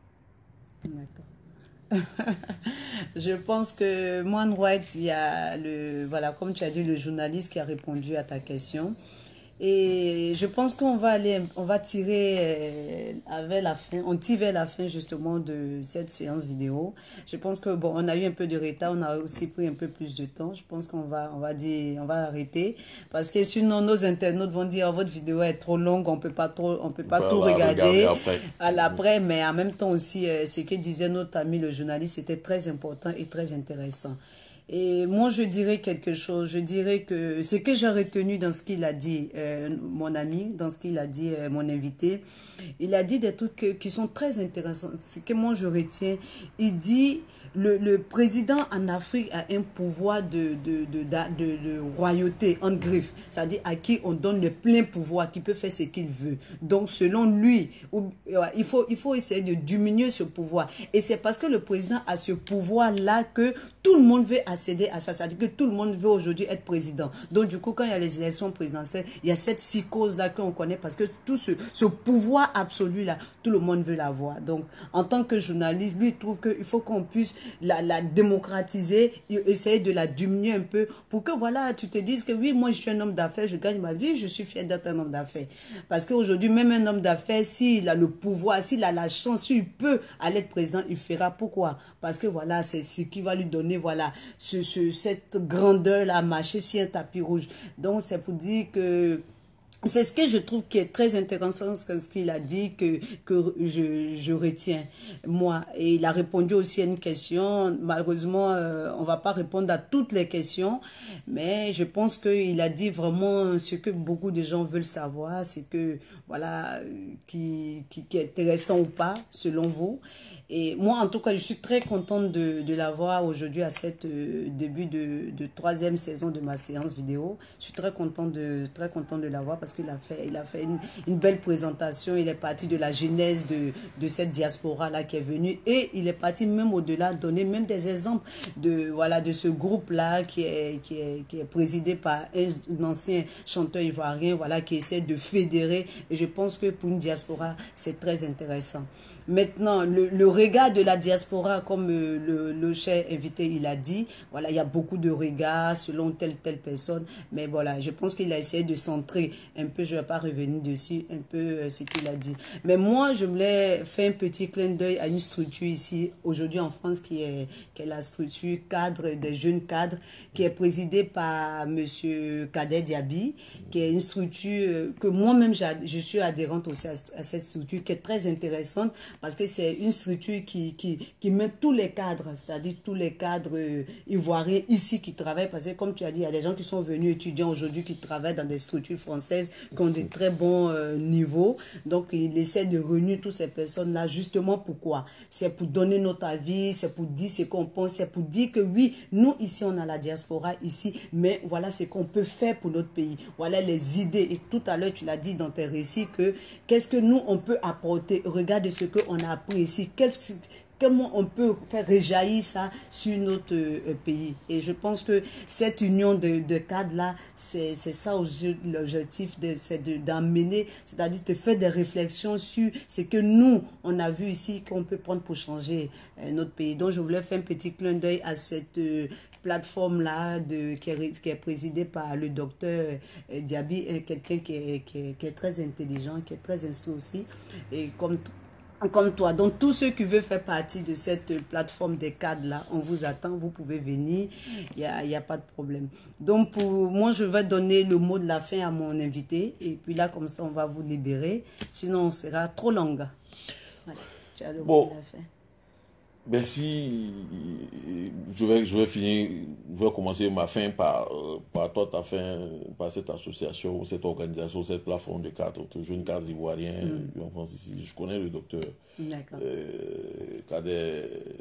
D'accord. Je pense que Moine White, il y a le, voilà, comme tu as dit, le journaliste qui a répondu à ta question. Et je pense qu'on va aller, on va tirer euh, vers la fin, on tire vers la fin justement de cette séance vidéo. Je pense que bon, on a eu un peu de retard, on a aussi pris un peu plus de temps. Je pense qu'on va, on va dire, on va arrêter parce que sinon nos internautes vont dire oh, votre vidéo est trop longue, on peut pas trop, on peut pas tout regarder, regarder après. à l'après. Mais en même temps aussi, euh, ce que disait notre ami le journaliste, c'était très important et très intéressant. Et moi, je dirais quelque chose. Je dirais que ce que j'ai retenu dans ce qu'il a dit, euh, mon ami, dans ce qu'il a dit, euh, mon invité, il a dit des trucs qui sont très intéressants. Ce que moi, je retiens, il dit... Le, le président en Afrique a un pouvoir de, de, de, de, de, de royauté en griffe, c'est-à-dire à qui on donne le plein pouvoir, qui peut faire ce qu'il veut. Donc, selon lui, il faut, il faut essayer de diminuer ce pouvoir. Et c'est parce que le président a ce pouvoir-là que tout le monde veut accéder à ça. C'est-à-dire que tout le monde veut aujourd'hui être président. Donc, du coup, quand il y a les élections présidentielles, il y a cette psychose-là qu'on connaît parce que tout ce, ce pouvoir absolu-là, tout le monde veut l'avoir. Donc, en tant que journaliste, lui, il trouve qu'il faut qu'on puisse La, la démocratiser, essayer de la diminuer un peu pour que voilà, tu te dises que oui, moi je suis un homme d'affaires, je gagne ma vie, je suis fier d'être un homme d'affaires. Parce qu'aujourd'hui, même un homme d'affaires, s'il a le pouvoir, s'il a la chance, s'il peut aller être président, il fera. Pourquoi? Parce que voilà, c'est ce qui va lui donner voilà, ce, ce, cette grandeur-là, marcher sur un tapis rouge. Donc c'est pour dire que c'est ce que je trouve qui est très intéressant, ce qu'il a dit, que, que je, je retiens, moi. Et il a répondu aussi à une question. Malheureusement, euh, on ne va pas répondre à toutes les questions, mais je pense qu'il a dit vraiment ce que beaucoup de gens veulent savoir, c'est que, voilà, qui, qui, qui est intéressant ou pas, selon vous. Et moi, en tout cas, je suis très contente de, de l'avoir aujourd'hui à cette euh, début de, de troisième saison de ma séance vidéo. Je suis très contente de, très contente de l'avoir parce qu'il a fait, il a fait une, une belle présentation. Il est parti de la genèse de, de cette diaspora-là qui est venue et il est parti même au-delà, donner même des exemples de, voilà, de ce groupe-là qui est, qui, est, qui est présidé par un, un ancien chanteur ivoirien, voilà, qui essaie de fédérer. Et je pense que pour une diaspora, c'est très intéressant. Maintenant, le, le regard de la diaspora, comme euh, le, le cher invité, il a dit, voilà, il y a beaucoup de regards selon telle telle personne, mais voilà, je pense qu'il a essayé de centrer un peu, je ne vais pas revenir dessus, un peu euh, ce qu'il a dit. Mais moi, je voulais faire un petit clin d'œil à une structure ici, aujourd'hui en France, qui est, qui est la structure cadre des jeunes cadres, qui est présidée par monsieur Kader Diaby, qui est une structure euh, que moi-même, je suis adhérente aussi à, à cette structure, qui est très intéressante, parce que c'est une structure qui, qui, qui met tous les cadres, c'est-à-dire tous les cadres euh, ivoiriens ici qui travaillent, parce que comme tu as dit, il y a des gens qui sont venus étudiants aujourd'hui qui travaillent dans des structures françaises qui ont de très bons euh, niveaux. Donc, il essaie de réunir toutes ces personnes-là, justement pourquoi? C'est pour donner notre avis, c'est pour dire ce qu'on pense, c'est pour dire que oui, nous ici, on a la diaspora ici, mais voilà ce qu'on peut faire pour notre pays. Voilà les idées. Et tout à l'heure, tu l'as dit dans tes récits que qu'est-ce que nous, on peut apporter? Regarde ce que on a appris ici, quel, comment on peut faire réjaillir ça sur notre euh, pays. Et je pense que cette union de, de cadres-là, c'est ça l'objectif, c'est d'amener, c'est-à-dire de faire des réflexions sur ce que nous, on a vu ici, qu'on peut prendre pour changer euh, notre pays. Donc, je voulais faire un petit clin d'œil à cette euh, plateforme-là qui, qui est présidée par le docteur euh, Diaby, quelqu'un qui est, qui, est, qui est très intelligent, qui est très instruit aussi. Et comme Comme toi. Donc, tous ceux qui veulent faire partie de cette plateforme des cadres-là, on vous attend, vous pouvez venir, il n'y a, y a pas de problème. Donc, pour moi, je vais donner le mot de la fin à mon invité, et puis là, comme ça, on va vous libérer, sinon on sera trop long. Voilà, tu as le bon. mot de la fin. Merci. Je vais, je vais finir, je vais commencer ma fin par, par toi, ta fin, par cette association, cette organisation, cette plateforme de cadres, de jeunes cadres ivoiriens mm. en France ici. Je connais le docteur euh, Kader,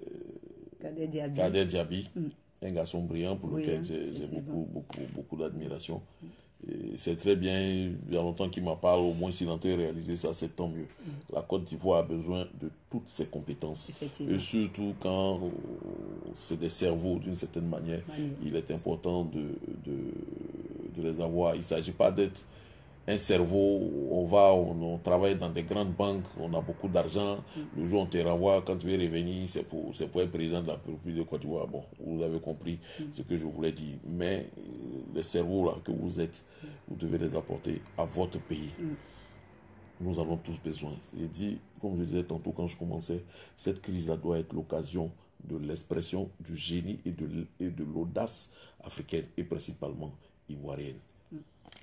Kader Diaby, Kader Diaby mm. un garçon brillant pour oui, lequel j'ai beaucoup, beaucoup, beaucoup d'admiration. Mm. C'est très bien, il y a longtemps qu'il m'en parle, au moins s'il entend réaliser ça, c'est tant mieux. Mm. La Côte d'Ivoire a besoin de toutes ses compétences. Et surtout quand c'est des cerveaux d'une certaine manière, Manu. il est important de, de, de les avoir. Il ne s'agit pas d'être un cerveau, on va, on, on travaille dans des grandes banques, on a beaucoup d'argent, mm. le jour où on te renvoie, quand tu veux revenir, c'est pour, pour être président de la République de Côte d'Ivoire. Bon, vous avez compris mm. ce que je voulais dire. Mais euh, les cerveaux là que vous êtes, mm. vous devez les apporter à votre pays. Mm. Nous avons tous besoin. Et dit, comme je disais tantôt quand je commençais, cette crise-là doit être l'occasion de l'expression du génie et de, et de l'audace africaine et principalement ivoirienne. Mm.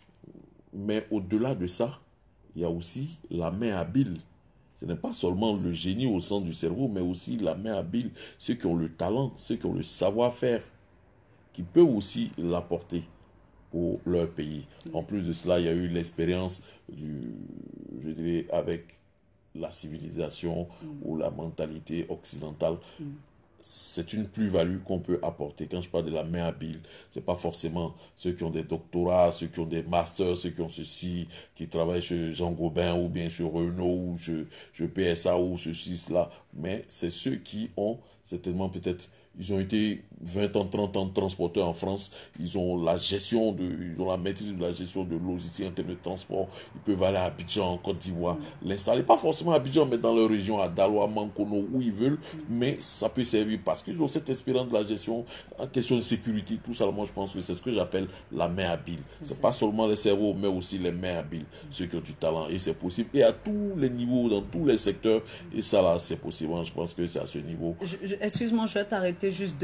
Mais au-delà de ça, il y a aussi la main habile. Ce n'est pas seulement le génie au centre du cerveau, mais aussi la main habile, ceux qui ont le talent, ceux qui ont le savoir-faire, qui peuvent aussi l'apporter pour leur pays. En plus de cela, il y a eu l'expérience du, je dirais, avec la civilisation mm. ou la mentalité occidentale. Mm. C'est une plus-value qu'on peut apporter. Quand je parle de la main habile, c'est pas forcément ceux qui ont des doctorats, ceux qui ont des masters, ceux qui ont ceci, qui travaillent chez Jean Gobin ou bien chez Renault ou chez, chez P S A ou ceci, cela. Mais c'est ceux qui ont certainement peut-être, ils ont été vingt ans, trente ans transporteurs en France, ils ont la gestion, de, ils ont la maîtrise de la gestion de logistique en termes de transport, ils peuvent aller à Abidjan, en Côte d'Ivoire, mmh. l'installer, pas forcément à Abidjan, mais dans leur région, à Daloa, Mankono, où ils veulent, mmh. mais ça peut servir parce qu'ils ont cette expérience de la gestion en question de sécurité, tout ça, moi je pense que c'est ce que j'appelle la main habile. C'est pas seulement les cerveaux, mais aussi les mains habiles, mmh. ceux qui ont du talent, et c'est possible, et à tous les niveaux, dans tous les secteurs, et ça là, c'est possible, je pense que c'est à ce niveau. Excuse-moi, je vais t'arrêter juste deux minutes.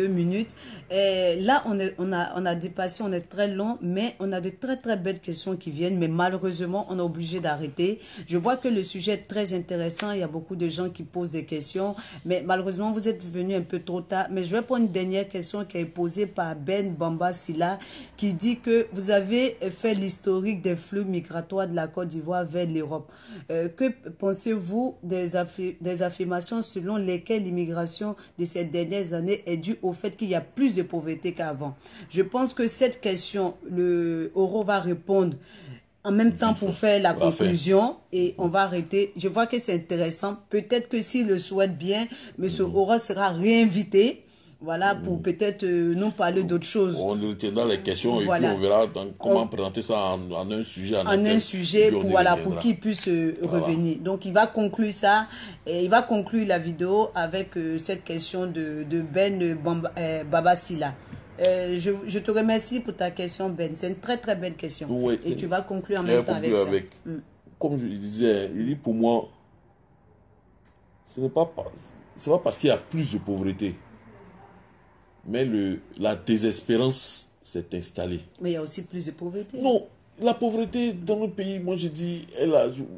suite. Et là, on, est, on, a, on a dépassé, on est très long, mais on a de très très belles questions qui viennent, mais malheureusement, on est obligé d'arrêter. Je vois que le sujet est très intéressant, il y a beaucoup de gens qui posent des questions, mais malheureusement, vous êtes venu un peu trop tard. Mais je vais prendre une dernière question qui est posée par Ben Bamba Silla, qui dit que vous avez fait l'historique des flux migratoires de la Côte d'Ivoire vers l'Europe. Euh, que pensez-vous des, affi des affirmations selon lesquelles l'immigration de ces dernières années est due au fait qu'il y a plus de pauvreté qu'avant? Je pense que cette question, le Oro va répondre en même temps pour faire la conclusion et on va arrêter. Je vois que c'est intéressant. Peut-être que s'il le souhaite bien, M. Oro sera réinvité. Voilà, pour peut-être euh, nous parler d'autres choses. On retiendra les questions voilà. et puis on verra donc comment on... présenter ça en, en un sujet. En, en un sujet, pour, voilà, pour qu'il puisse euh, voilà. revenir. Donc, il va conclure ça, et il va conclure la vidéo avec euh, cette question de, de Ben Bamba, euh, Baba Silla. Euh, je, je te remercie pour ta question, Ben. C'est une très, très belle question. Oui, et tu vas conclure en même temps avec, avec ça. Mm. Comme je disais, il dit pour moi, ce n'est pas, c'est pas parce qu'il y a plus de pauvreté. Mais le, la désespérance s'est installée. Mais il y a aussi plus de pauvreté. Non, la pauvreté dans notre pays, moi je dis, elle a, je,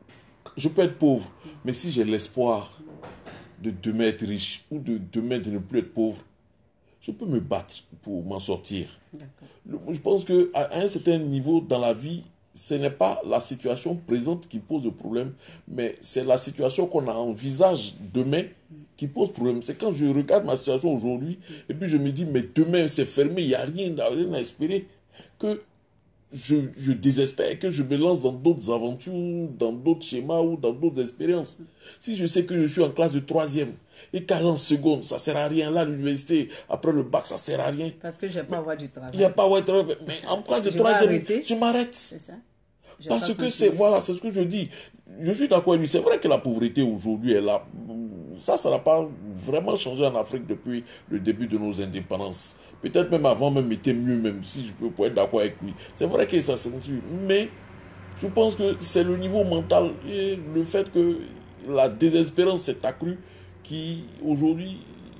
je peux être pauvre, mais si j'ai l'espoir de demain être riche ou de demain de ne plus être pauvre, je peux me battre pour m'en sortir. Je pense qu'à un certain niveau dans la vie, ce n'est pas la situation présente qui pose le problème, mais c'est la situation qu'on envisage demain qui pose problème. C'est quand je regarde ma situation aujourd'hui, et puis je me dis, mais demain c'est fermé, il n'y a rien, rien à espérer, que je, je désespère, que je me lance dans d'autres aventures, dans d'autres schémas ou dans d'autres expériences. Si je sais que je suis en classe de troisième, et qu'à l'an seconde, ça ne sert à rien, là, à l'université, après le bac, ça ne sert à rien. Parce que je n'ai pas avoir du travail. Il n'y a pas avoir du travail, mais en classe de je troisième, je m'arrête. C'est ça. Parce que c'est, voilà, c'est ce que je dis. Je suis d'accord avec lui. C'est vrai que la pauvreté aujourd'hui est là. Ça, ça n'a pas vraiment changé en Afrique depuis le début de nos indépendances. Peut-être même avant, même était mieux, même si je peux pas être d'accord avec lui. C'est vrai que ça s'est tué. Mais je pense que c'est le niveau mental et le fait que la désespérance s'est accrue qui, aujourd'hui,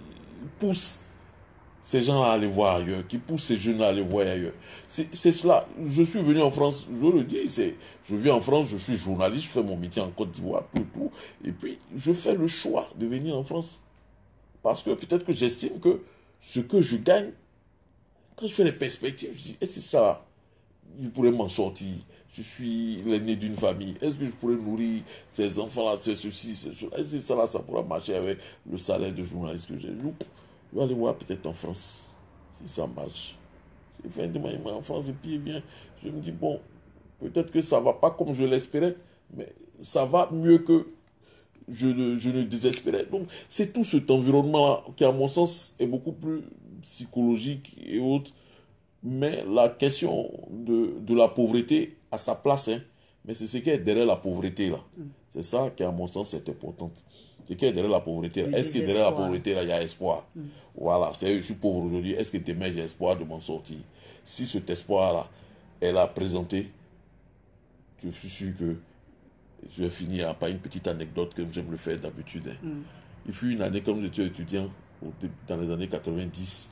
pousse ces gens à aller voir ailleurs, qui poussent ces jeunes à aller voir ailleurs. C'est cela. Je suis venu en France, je le dis, je vis en France, je suis journaliste, je fais mon métier en Côte d'Ivoire, tout, tout. Et puis, je fais le choix de venir en France. Parce que peut-être que j'estime que ce que je gagne, quand je fais les perspectives, je dis, est-ce que ça, je pourrais m'en sortir? Je suis l'aîné d'une famille. Est-ce que je pourrais nourrir ces enfants-là, c'est ceci, c'est cela? Est-ce que ça, là, ça pourra marcher avec le salaire de journaliste que j'ai? Je vais aller voir peut-être en France, si ça marche. J'ai fait un déménagement en France et puis, eh bien, je me dis, bon, peut-être que ça ne va pas comme je l'espérais, mais ça va mieux que je ne, je ne désespérais. Donc, c'est tout cet environnement-là qui, à mon sens, est beaucoup plus psychologique et autres. Mais la question de, de la pauvreté a sa place, hein. Mais c'est ce qui est derrière la pauvreté, là. Mm. C'est ça qui, à mon sens, est important. C'est qui est derrière la pauvreté. Est-ce que derrière la pauvreté, là, il y a espoir? Mm. Voilà, c'est je suis pauvre aujourd'hui. Est-ce que demain, j'ai espoir de m'en sortir? Si cet espoir-là est là présenté, je suis sûr que je vais finir par une petite anecdote comme j'aime le faire d'habitude. Hein. Mm. Il fut une année, comme j'étais étudiant, dans les années quatre-vingt-dix.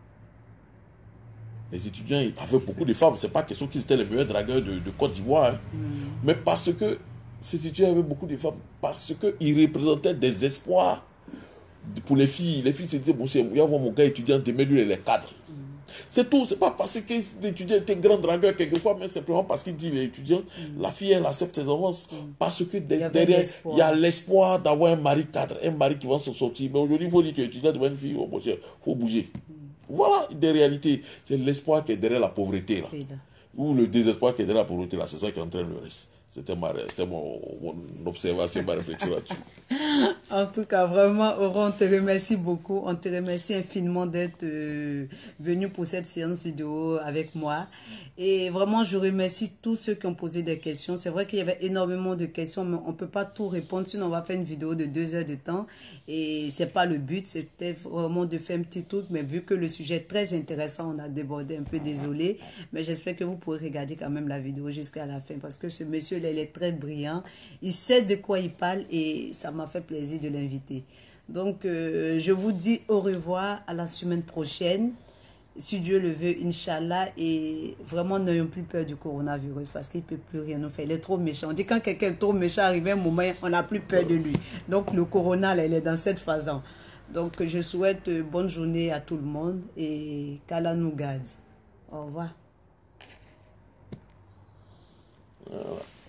Les étudiants avaient beaucoup de femmes. Ce n'est pas question qu'ils étaient les meilleurs dragueurs de, de Côte d'Ivoire. Hein. Mm. Mais parce que ces étudiants avaient beaucoup de femmes, parce qu'ils représentaient des espoirs pour les filles. Les filles se disaient, bon, il y a mon gars étudiant, de lui les cadres. Mm. C'est tout. C'est pas parce que l'étudiant était grand dragueur quelquefois, mais simplement parce qu'il dit l'étudiant, mm. la fille, elle accepte ses avances. Mm. Parce que derrière, il y a l'espoir d'avoir un mari cadre, un mari qui va se sortir. Mais aujourd'hui, il faut dire que l'étudiant devant une fille, oh, bon, il faut bouger. Mm. Voilà, des réalités. C'est l'espoir qui est derrière la pauvreté, là. Ou le désespoir qui est derrière la pauvreté, là. C'est ça qui entraîne le reste. C'était mon, mon observation, ma réflexion là-dessus. En tout cas, vraiment, Oro, on te remercie beaucoup. On te remercie infiniment d'être euh, venu pour cette séance vidéo avec moi. Et vraiment, je remercie tous ceux qui ont posé des questions. C'est vrai qu'il y avait énormément de questions, mais on ne peut pas tout répondre. Sinon, on va faire une vidéo de deux heures de temps. Et ce n'est pas le but. C'était vraiment de faire un petit truc. Mais vu que le sujet est très intéressant, on a débordé un peu, désolé. Mais j'espère que vous pourrez regarder quand même la vidéo jusqu'à la fin. Parce que ce monsieur il est très brillant, il sait de quoi il parle et ça m'a fait plaisir de l'inviter. Donc, euh, je vous dis au revoir à la semaine prochaine. Si Dieu le veut, Inch'Allah. Et vraiment, n'ayons plus peur du coronavirus parce qu'il ne peut plus rien nous faire. Il est trop méchant. On dit quand quelqu'un est trop méchant, arrive un moment, on n'a plus peur de lui. Donc, le corona, là, il est dans cette phase-là. Donc, je souhaite bonne journée à tout le monde et qu'Allah nous garde. Au revoir. Voilà.